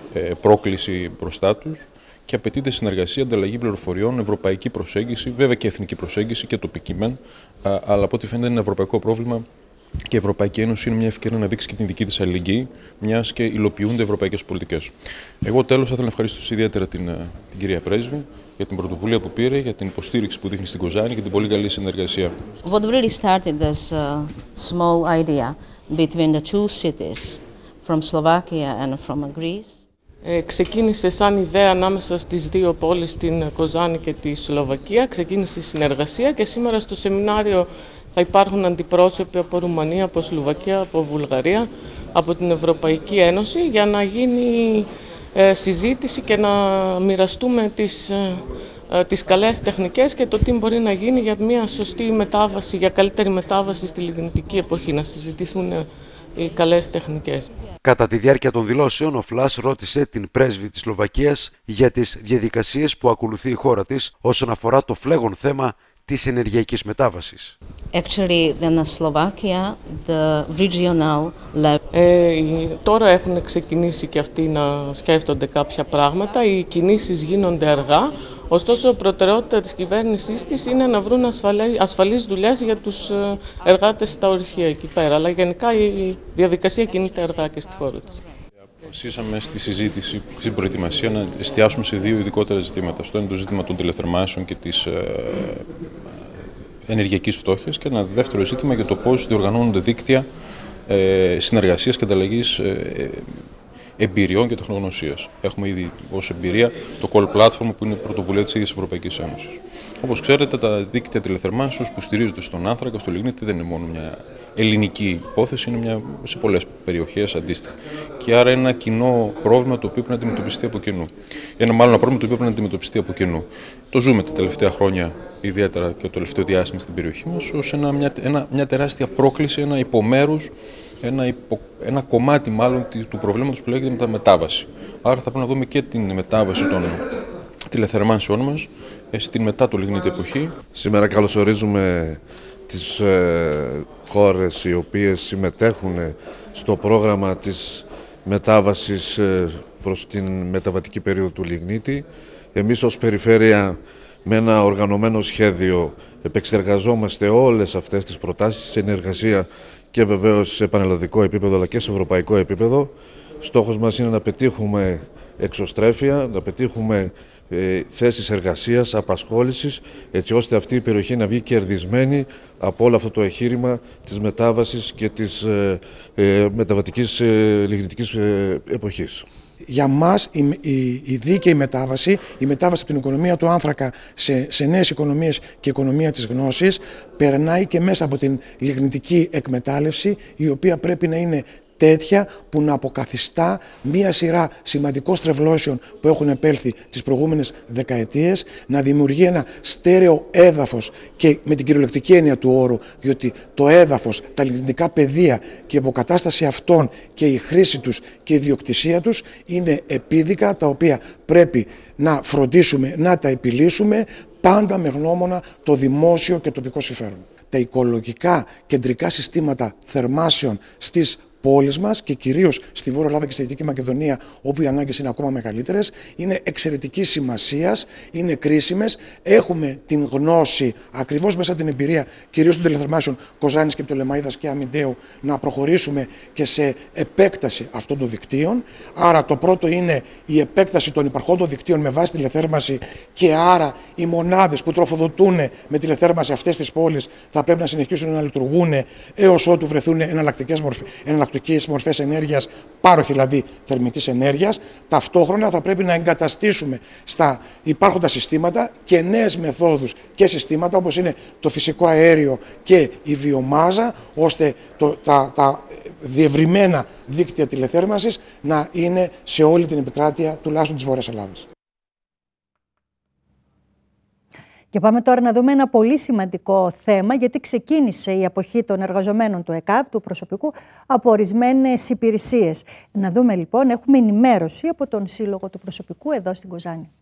πρόκληση μπροστά τους και απαιτείται συνεργασία, ανταλλαγή πληροφοριών, ευρωπαϊκή προσέγγιση, βέβαια και εθνική προσέγγιση και τοπική μεν, αλλά από ό,τι φαίνεται είναι ένα ευρωπαϊκό πρόβλημα και η Ευρωπαϊκή Ένωση είναι μια ευκαιρία να δείξει και την δική της αλληλεγγύη, μιας και υλοποιούνται ευρωπαϊκές πολιτικές. Εγώ τέλος θα ήθελα να ευχαριστήσω ιδιαίτερα την, την κυρία Πρέσβη για την πρωτοβουλία που πήρε, για την υποστήριξη που δείχνει στην Κοζάνη και την πολύ καλή συνεργασία. What really started as a small idea between the two cities, from Slovakia and from Greece. Ε, ξεκίνησε σαν ιδέα ανάμεσα στις δύο πόλεις, την Κοζάνη και τη Σλοβακία. Ξεκίνησε η συνεργασία και σήμερα στο σεμινάριο θα υπάρχουν αντιπρόσωποι από Ρουμανία, από Σλοβακία, από Βουλγαρία, από την Ευρωπαϊκή Ένωση για να γίνει ε, συζήτηση και να μοιραστούμε τις, ε, ε, τις καλές τεχνικές και το τι μπορεί να γίνει για μια σωστή μετάβαση, για καλύτερη μετάβαση στη λιγνητική εποχή, να συζητηθούν ε, οι καλές τεχνικές. Κατά τη διάρκεια των δηλώσεων, ο Φλάς ρώτησε την πρέσβη της Σλοβακίας για τις διαδικασίες που ακολουθεί η χώρα της όσον αφορά το φλέγον θέμα της ενεργειακής μετάβασης. Actually, in Slovakia, the regional level. Ε, τώρα έχουν ξεκινήσει και αυτοί να σκέφτονται κάποια πράγματα. Οι κινήσεις γίνονται αργά. Ωστόσο, η προτεραιότητα της κυβέρνησής της είναι να βρουν ασφαλείς δουλειές για τους εργάτες στα ορυχεία εκεί πέρα. Αλλά γενικά η διαδικασία κινείται αργά και στη χώρα της. Αποφασίσαμε στη συζήτηση, στην προετοιμασία, να εστιάσουμε σε δύο ειδικότερα ζητήματα. Στο ένα το ζήτημα των τηλεθερμάσεων και της ε, ενεργειακής φτώχειας και ένα δεύτερο ζήτημα για το πώς διοργανώνονται δίκτυα ε, συνεργασίας και ανταλλαγής ε, εμπειριών και τεχνογνωσίας. Έχουμε ήδη ως εμπειρία το Call Platform που είναι πρωτοβουλία της ίδιας Ευρωπαϊκής Ένωσης. Όπως ξέρετε, τα δίκτυα τηλεθερμάσεως που στηρίζονται στον άνθρακα, στο λιγνίτη, δεν είναι μόνο μια ελληνική υπόθεση, είναι μια, σε πολλές περιοχές αντίστοιχα. Και άρα ένα κοινό πρόβλημα το οποίο πρέπει να αντιμετωπιστεί από κοινού. Ένα μάλλον ένα πρόβλημα το οποίο πρέπει να αντιμετωπιστεί από κοινού. Το ζούμε τα τελευταία χρόνια, ιδιαίτερα και το τελευταίο διάστημα στην περιοχή μας, ως ένα, μια, ένα, μια τεράστια πρόκληση, ένα υπομέρους, ένα, υπο, ένα κομμάτι μάλλον του προβλήματος που λέγεται μεταμετάβαση. Άρα θα πρέπει να δούμε και την μετάβαση των τηλεθερμάνσεών μας στην μετά το λιγνίτη εποχή. Σήμερα καλωσορίζουμε τις ε, χώρες οι οποίες συμμετέχουν στο πρόγραμμα της μετάβασης ε, προς την μεταβατική περίοδο του λιγνίτη. Εμείς ως περιφέρεια με ένα οργανωμένο σχέδιο επεξεργαζόμαστε όλες αυτές τις προτάσεις σε συνεργασία και βεβαίως σε πανελλαδικό επίπεδο αλλά και σε ευρωπαϊκό επίπεδο. Στόχος μας είναι να πετύχουμε εξωστρέφεια, να πετύχουμε ε, θέσεις εργασίας, απασχόλησης, έτσι ώστε αυτή η περιοχή να βγει κερδισμένη από όλο αυτό το εγχείρημα της μετάβασης και της ε, ε, μεταβατικής ε, λιγνητικής ε, εποχής. Για μας η, η, η δίκαιη μετάβαση, η μετάβαση από την οικονομία του άνθρακα σε, σε νέες οικονομίες και οικονομία της γνώσης περνάει και μέσα από την λιγνητική εκμετάλλευση, η οποία πρέπει να είναι τέτοια που να αποκαθιστά μία σειρά σημαντικών στρεβλώσεων που έχουν επέλθει τις προηγούμενες δεκαετίες, να δημιουργεί ένα στέρεο έδαφος και με την κυριολεκτική έννοια του όρου, διότι το έδαφος, τα λιγνητικά πεδία και η αποκατάσταση αυτών και η χρήση τους και η ιδιοκτησία τους είναι επίδικα τα οποία πρέπει να φροντίσουμε, να τα επιλύσουμε πάντα με γνώμονα το δημόσιο και τοπικό συμφέρον. Τα οικολογικά κεντρικά συστήματα θερμάσεων στις πόλεις μας και κυρίως στη Βόρεια Ελλάδα και στη Δυτική Μακεδονία, όπου οι ανάγκες είναι ακόμα μεγαλύτερες, είναι εξαιρετικής σημασίας, είναι κρίσιμες. Έχουμε την γνώση ακριβώς μέσα από την εμπειρία κυρίως των τηλεθερμάσεων Κοζάνης και Πτολεμαΐδας και Αμυντέου να προχωρήσουμε και σε επέκταση αυτών των δικτύων. Άρα το πρώτο είναι η επέκταση των υπαρχόντων δικτύων με βάση τηλεθέρμανση και άρα οι μονάδες που τροφοδοτούν με τηλεθέρμανση αυτές τις πόλεις θα πρέπει να συνεχίσουν να λειτουργούν έως ότου βρεθούν εναλλακτικές μορφές, εναλλακτικές μορφές ενέργειας, πάροχοι δηλαδή θερμικής ενέργειας. Ταυτόχρονα θα πρέπει να εγκαταστήσουμε στα υπάρχοντα συστήματα και νέες μεθόδους και συστήματα όπως είναι το φυσικό αέριο και η βιομάζα, ώστε το, τα, τα διευρυμένα δίκτυα τηλεθέρμανσης να είναι σε όλη την επικράτεια τουλάχιστον της Βόρειας Ελλάδας. Και πάμε τώρα να δούμε ένα πολύ σημαντικό θέμα, γιατί ξεκίνησε η αποχή των εργαζομένων του ΕΚΑΒ, του προσωπικού, από ορισμένες υπηρεσίες. Να δούμε λοιπόν, έχουμε ενημέρωση από τον Σύλλογο του Προσωπικού εδώ στην Κοζάνη.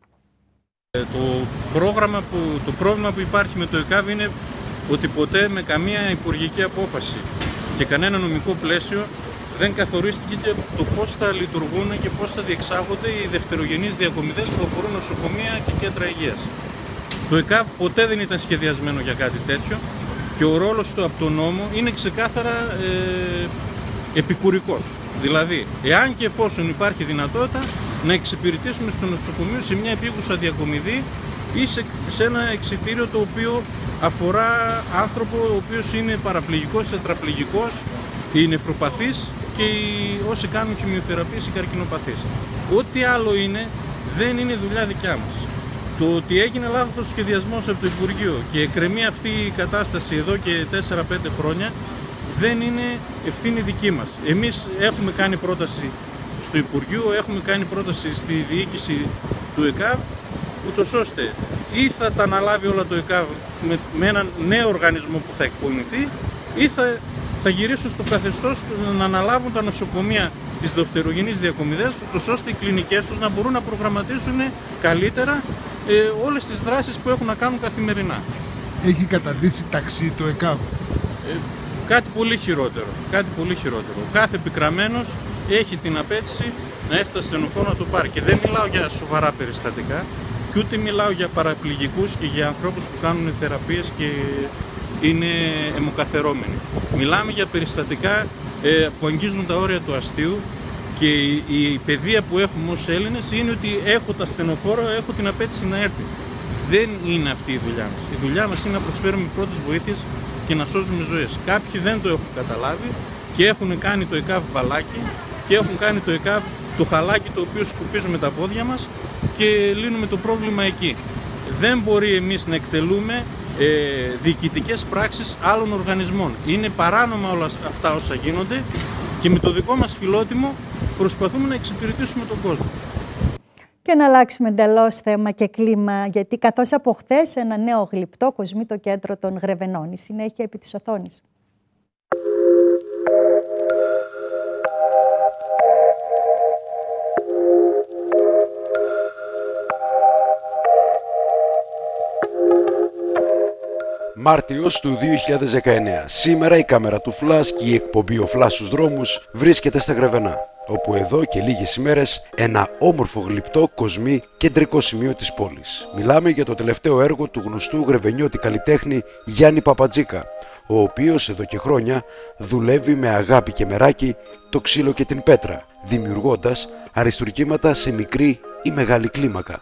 Το, πρόγραμμα που, το πρόβλημα που υπάρχει με το ΕΚΑΒ είναι ότι ποτέ με καμία υπουργική απόφαση και κανένα νομικό πλαίσιο δεν καθορίστηκε το πώς θα λειτουργούν και πώς θα διεξάγονται οι δευτερογενείς διακομιδές που αφορούν νοσοκομεία και κέντρα υγείας. Το ΕΚΑΒ ποτέ δεν ήταν σχεδιασμένο για κάτι τέτοιο και ο ρόλος του από τον νόμο είναι ξεκάθαρα ε, επικουρικός. Δηλαδή, εάν και εφόσον υπάρχει δυνατότητα να εξυπηρετήσουμε στο νοσοκομείο σε μια επίγουσα διακομιδή ή σε, σε ένα εξιτήριο το οποίο αφορά άνθρωπο ο οποίος είναι παραπληγικός, τετραπληγικός, ή νεφροπαθής και οι, όσοι κάνουν χημειοθεραπείες ή καρκινοπαθείς. Ό,τι άλλο είναι δεν είναι δουλειά δικιά μας. Το ότι έγινε λάθος σχεδιασμός από το Υπουργείο και εκκρεμεί αυτή η κατάσταση εδώ και τέσσερα πέντε χρόνια δεν είναι ευθύνη δική μας. Εμείς έχουμε κάνει πρόταση στο Υπουργείο, έχουμε κάνει πρόταση στη διοίκηση του ΕΚΑΒ, ούτως ώστε ή θα τα αναλάβει όλα το ΕΚΑΒ με, με έναν νέο οργανισμό που θα εκπονηθεί ή θα, θα γυρίσουν στο καθεστώς να αναλάβουν τα νοσοκομεία τις δευτερογενείς διακομιδές, ούτως ώστε οι κλινικές τους να μπορούν να προγραμματίσουν καλύτερα ε, όλες τις δράσεις που έχουν να κάνουν καθημερινά. Έχει καταντήσει ταξί το ΕΚΑΒ. Ε, κάτι πολύ χειρότερο. Κάτι πολύ χειρότερο. Κάθε επικραμμένος έχει την απέτηση να έρθει το ασθενοφόρο να το πάρει. Και δεν μιλάω για σοβαρά περιστατικά και ούτε μιλάω για παραπληγικούς και για ανθρώπους που κάνουν θεραπείες και είναι αιμοκαθερώμενοι. Μιλάμε για περιστατικά ε, που αγγίζουν τα όρια του αστείου και η, η παιδεία που έχουμε ως Έλληνες είναι ότι έχω το ασθενοφόρο, έχω την απέτηση να έρθει. Δεν είναι αυτή η δουλειά μας. Η δουλειά μας είναι να προσφέρουμε πρώτες βοήθειες και να σώζουμε ζωές. Κάποιοι δεν το έχουν καταλάβει και έχουν κάνει το ΕΚΑΒ μπαλάκι και έχουν κάνει το ΕΚΑΒ το χαλάκι το οποίο σκουπίζουμε τα πόδια μας και λύνουμε το πρόβλημα εκεί. Δεν μπορεί εμείς να εκτελούμε ε, διοικητικές πράξεις άλλων οργανισμών. Είναι παράνομα όλα αυτά όσα γίνονται και με το δικό μας φιλότιμο προσπαθούμε να εξυπηρετήσουμε τον κόσμο. Και να αλλάξουμε εντελώς θέμα και κλίμα, γιατί καθώς από χθες ένα νέο γλυπτό κοσμεί το κέντρο των Γρεβενών. Η συνέχεια επί της οθόνης. Μάρτιος του δύο χιλιάδες δεκαεννέα. Σήμερα η κάμερα του Φλας και η εκπομπή ο Φλας στους δρόμους βρίσκεται στα Γρεβενά, όπου εδώ και λίγες ημέρες ένα όμορφο γλυπτό κοσμεί κεντρικό σημείο της πόλης. Μιλάμε για το τελευταίο έργο του γνωστού γρεβενιώτη καλλιτέχνη Γιάννη Παπατζίκα, ο οποίος εδώ και χρόνια δουλεύει με αγάπη και μεράκι το ξύλο και την πέτρα, δημιουργώντας αριστουργήματα σε μικρή ή μεγάλη κλίμακα.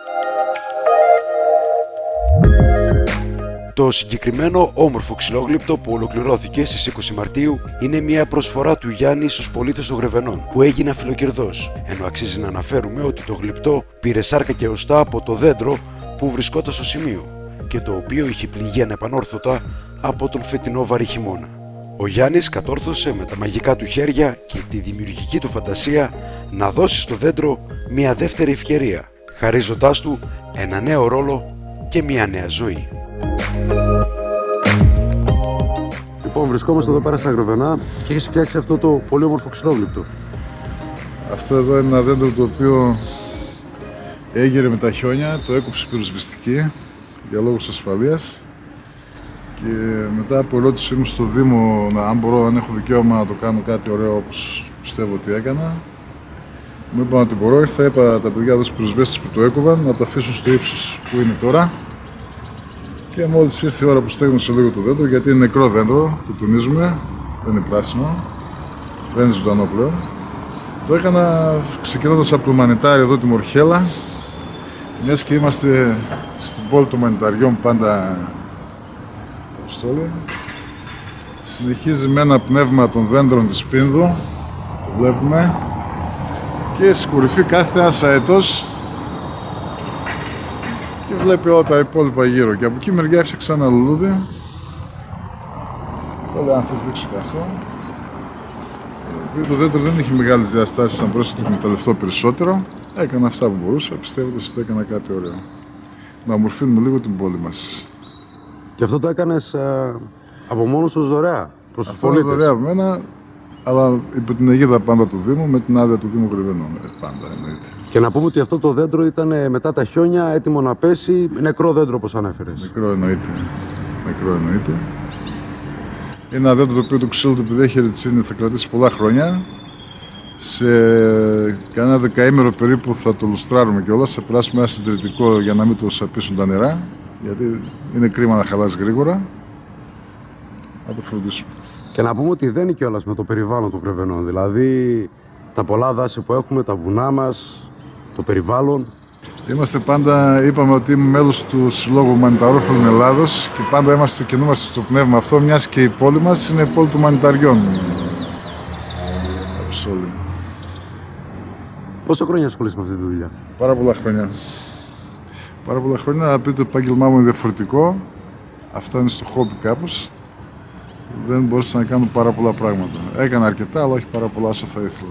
Το συγκεκριμένο όμορφο ξυλόγλυπτο που ολοκληρώθηκε στις είκοσι Μαρτίου είναι μια προσφορά του Γιάννη στους πολίτες των Γρεβενών που έγινε αφιλοκερδός, ενώ αξίζει να αναφέρουμε ότι το γλυπτό πήρε σάρκα και οστά από το δέντρο που βρισκόταν στο σημείο και το οποίο είχε πληγεί ανεπανόρθωτα από τον φετινό βαρύ χειμώνα. Ο Γιάννης κατόρθωσε με τα μαγικά του χέρια και τη δημιουργική του φαντασία να δώσει στο δέντρο μια δεύτερη ευκαιρία, χαρίζοντάς του ένα νέο ρόλο και μια νέα ζωή. Λοιπόν, βρισκόμαστε εδώ πέρα στα Γρεβενά και έχεις φτιάξει αυτό το πολύ όμορφο ξυλόγλυπτο. Αυτό εδώ είναι ένα δέντρο το οποίο έγειρε με τα χιόνια, το έκοψε η πυροσβεστική για λόγους ασφαλείας Και μετά από ερώτησή μου στο Δήμο, να, αν μπορώ, αν έχω δικαίωμα να το κάνω κάτι ωραίο όπως πιστεύω ότι έκανα, μου είπαν ότι μπορώ. Ήρθα, είπα τα παιδιά εδώ στους πυροσβέστες που το έκοβαν να το αφήσουν στο ύψος που είναι τώρα. Και μόλις ήρθε η ώρα που στέγνωσε λίγο το δέντρο, γιατί είναι νεκρό δέντρο, το τονίζουμε, δεν είναι πράσινο, δεν είναι ζωντανό πλέον. Το έκανα ξεκινώντας από το Μανιτάρι εδώ τη Μορχέλα, μιας και είμαστε στην πόλη των Μανιταριών πάντα Αποστόλη. Συνεχίζει με ένα πνεύμα των δέντρων της Πίνδου, το βλέπουμε, και στην κορυφή κάθεται ένας αετός και βλέπει όλα τα υπόλοιπα γύρω. Και από εκεί μεριά έφτιαξα ένα λουλούδι. Τώρα αν θες δείξω και αυτό. Το δέντρο δεν είχε μεγάλες διαστάσεις, να μπορέσω να το εκμεταλλευτώ περισσότερο. Έκανα αυτά που μπορούσα, πιστεύοντας ότι έκανα κάτι ωραίο. Να ομορφύνουμε λίγο την πόλη μας. Και αυτό το έκανες α, από μόνος σου δωρεά προς τους αυτό πολίτες? Αυτό είναι δωρεά από μένα, αλλά υπό την αιγίδα πάντα του Δήμου, με την άδεια του Δήμου Γρεβενών. Πάντα εννοείται. Και να πούμε ότι αυτό το δέντρο ήταν μετά τα χιόνια έτοιμο να πέσει, νεκρό δέντρο όπως ανέφερες. Νεκρό εννοείται. Νεκρό εννοείται. Είναι ένα δέντρο το οποίο το ξύλο του, επειδή έχει ρετσίνη, θα κρατήσει πολλά χρόνια. Σε κανένα δεκαήμερο περίπου θα το λουστράρουμε κιόλας. Θα περάσουμε ένα συντηρητικό για να μην το σαπίσουν τα νερά. Γιατί είναι κρίμα να χαλάσει γρήγορα. Να το φροντίσουμε. Και να πούμε ότι δεν είναι κιόλας με το περιβάλλον των Γρεβενών. Δηλαδή τα πολλά δάση που έχουμε, τα βουνά μας, το περιβάλλον. Είμαστε πάντα, είπαμε ότι είμαι μέλος του Συλλόγου Μανιταρόφιλων Ελλάδος και πάντα είμαστε, κινούμαστε στο πνεύμα αυτό, μιας και η πόλη μας είναι η πόλη των Μανιταριών. Αποστόλη. Πόσα χρόνια ασχολείσαι με αυτή τη δουλειά? Πάρα πολλά χρόνια. Πάρα πολλά χρόνια, να πει το επάγγελμά μου είναι διαφορετικό. Αυτό είναι στο χόμπι κάπως. Δεν μπορούσα να κάνω πάρα πολλά πράγματα. Έκανα αρκετά, αλλά όχι πάρα πολλά όσο θα ήθελα.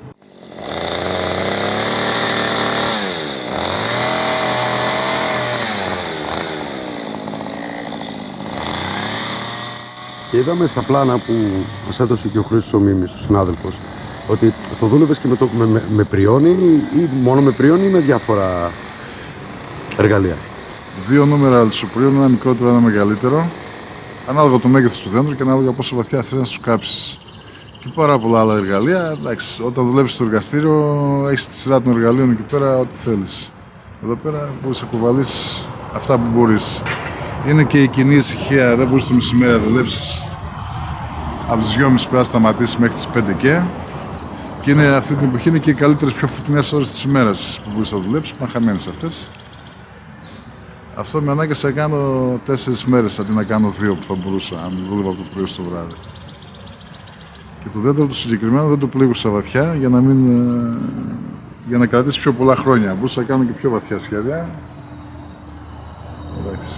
Και είδαμε στα πλάνα που μας έδωσε και ο Χρήστος ο Μίμης, ο συνάδελφος, ότι το δούλευες και με, το, με, με, με πριόνι ή μόνο με πριόνι ή με διάφορα εργαλεία? Δύο νούμερα αλυσοπρίων, ένα μικρότερο, ένα μεγαλύτερο, ανάλογα το μέγεθος του δέντρου και ανάλογα πόσο βαθιά θες να σου κάψεις. Και πάρα πολλά άλλα εργαλεία. Εντάξει, όταν δουλεύεις στο εργαστήριο, έχεις τη σειρά των εργαλείων εκεί πέρα, ό,τι θέλεις. Εδώ πέρα μπορείς να κουβαλείς αυτά που μπορείς. Είναι και η κοινή ησυχία, δεν μπορείς το μεσημέρι να δουλέψεις. Από τις δυόμιση πρέπει να σταματήσεις μέχρι τις πέντε και. Και είναι, αυτή την εποχή είναι και οι καλύτερες, πιο φωτεινές ώρες της ημέρας που μπορείς να δουλέψεις, πάνε χαμένες αυτές. Αυτό με ανάγκασε να κάνω τέσσερις μέρες αντί να κάνω δύο που θα μπορούσα, αν δούλευα από το πρωί στο βράδυ. Και το δέντρο του συγκεκριμένο δεν το πλήγουσα βαθιά για να, μην, για να κρατήσει πιο πολλά χρόνια. Μπορούσα να κάνω και πιο βαθιά σχέδια. Εντάξει.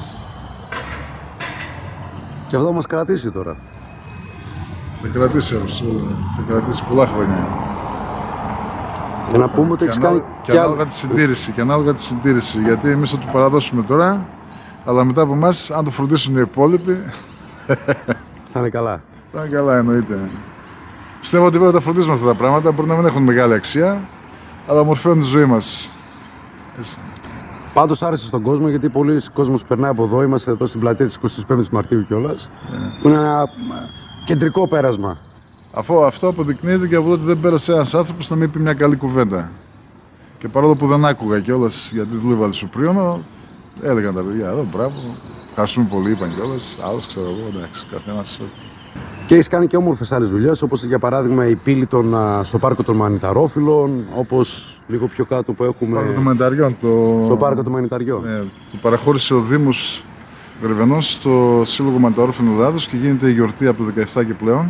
Και αυτό θα μας κρατήσει τώρα. Θα κρατήσει, θα κρατήσει πολλά χρόνια. Και να πούμε ότι έχεις κάνει και, και ανάλογα τη συντήρηση, και ανάλογα τη συντήρηση, γιατί εμείς θα του παραδώσουμε τώρα, αλλά μετά από εμάς, αν το φροντίσουν οι υπόλοιποι, θα είναι καλά. Θα είναι καλά, εννοείται. Πιστεύω ότι πρέπει να τα φροντίσουμε αυτά τα πράγματα, μπορεί να μην έχουν μεγάλη αξία, αλλά ομορφαίνουν τη ζωή μας. Έτσι. Πάντως άρεσε στον κόσμο, γιατί πολλοί κόσμος περνάει από εδώ, είμαστε εδώ στην πλατεία της εικοστής πέμπτης Μαρτίου κιόλας, yeah. που είναι ένα κεντρικό πέρασμα. Αφού αυτό αποδεικνύεται και από το ότι δεν πέρασε ένας άνθρωπος να μην πει μια καλή κουβέντα. Και παρόλο που δεν άκουγα κιόλας, γιατί δούλευα αλυσοπρίωνο, έλεγαν τα παιδιά εδώ, μπράβο, ευχαριστούμε πολύ, είπαν κιόλας. Άλλος ξέρω εγώ, εντάξει, καθένας. Και έχεις κάνει και όμορφες άλλες δουλειές, όπως για παράδειγμα η πύλη των, στο πάρκο των Μανιταρόφιλων, όπως λίγο πιο κάτω που έχουμε. Πάρκο των Μανιταριών. Το... Στο πάρκο των Μανιταριών. Ναι, το παραχώρησε ο Δήμος Γρεβενών στο Σύλλογο Μανιταρόφιλων Ελλάδος και γίνεται η γιορτή από το δεκαεπτά και πλέον.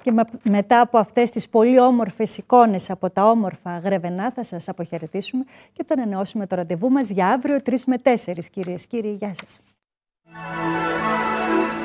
Και με, μετά από αυτές τις πολύ όμορφες εικόνες από τα όμορφα Γρεβενά θα σας αποχαιρετήσουμε και θα ανανεώσουμε το ραντεβού μας για αύριο τρεις με τέσσερις, κυρίες και κύριοι. Γεια σας.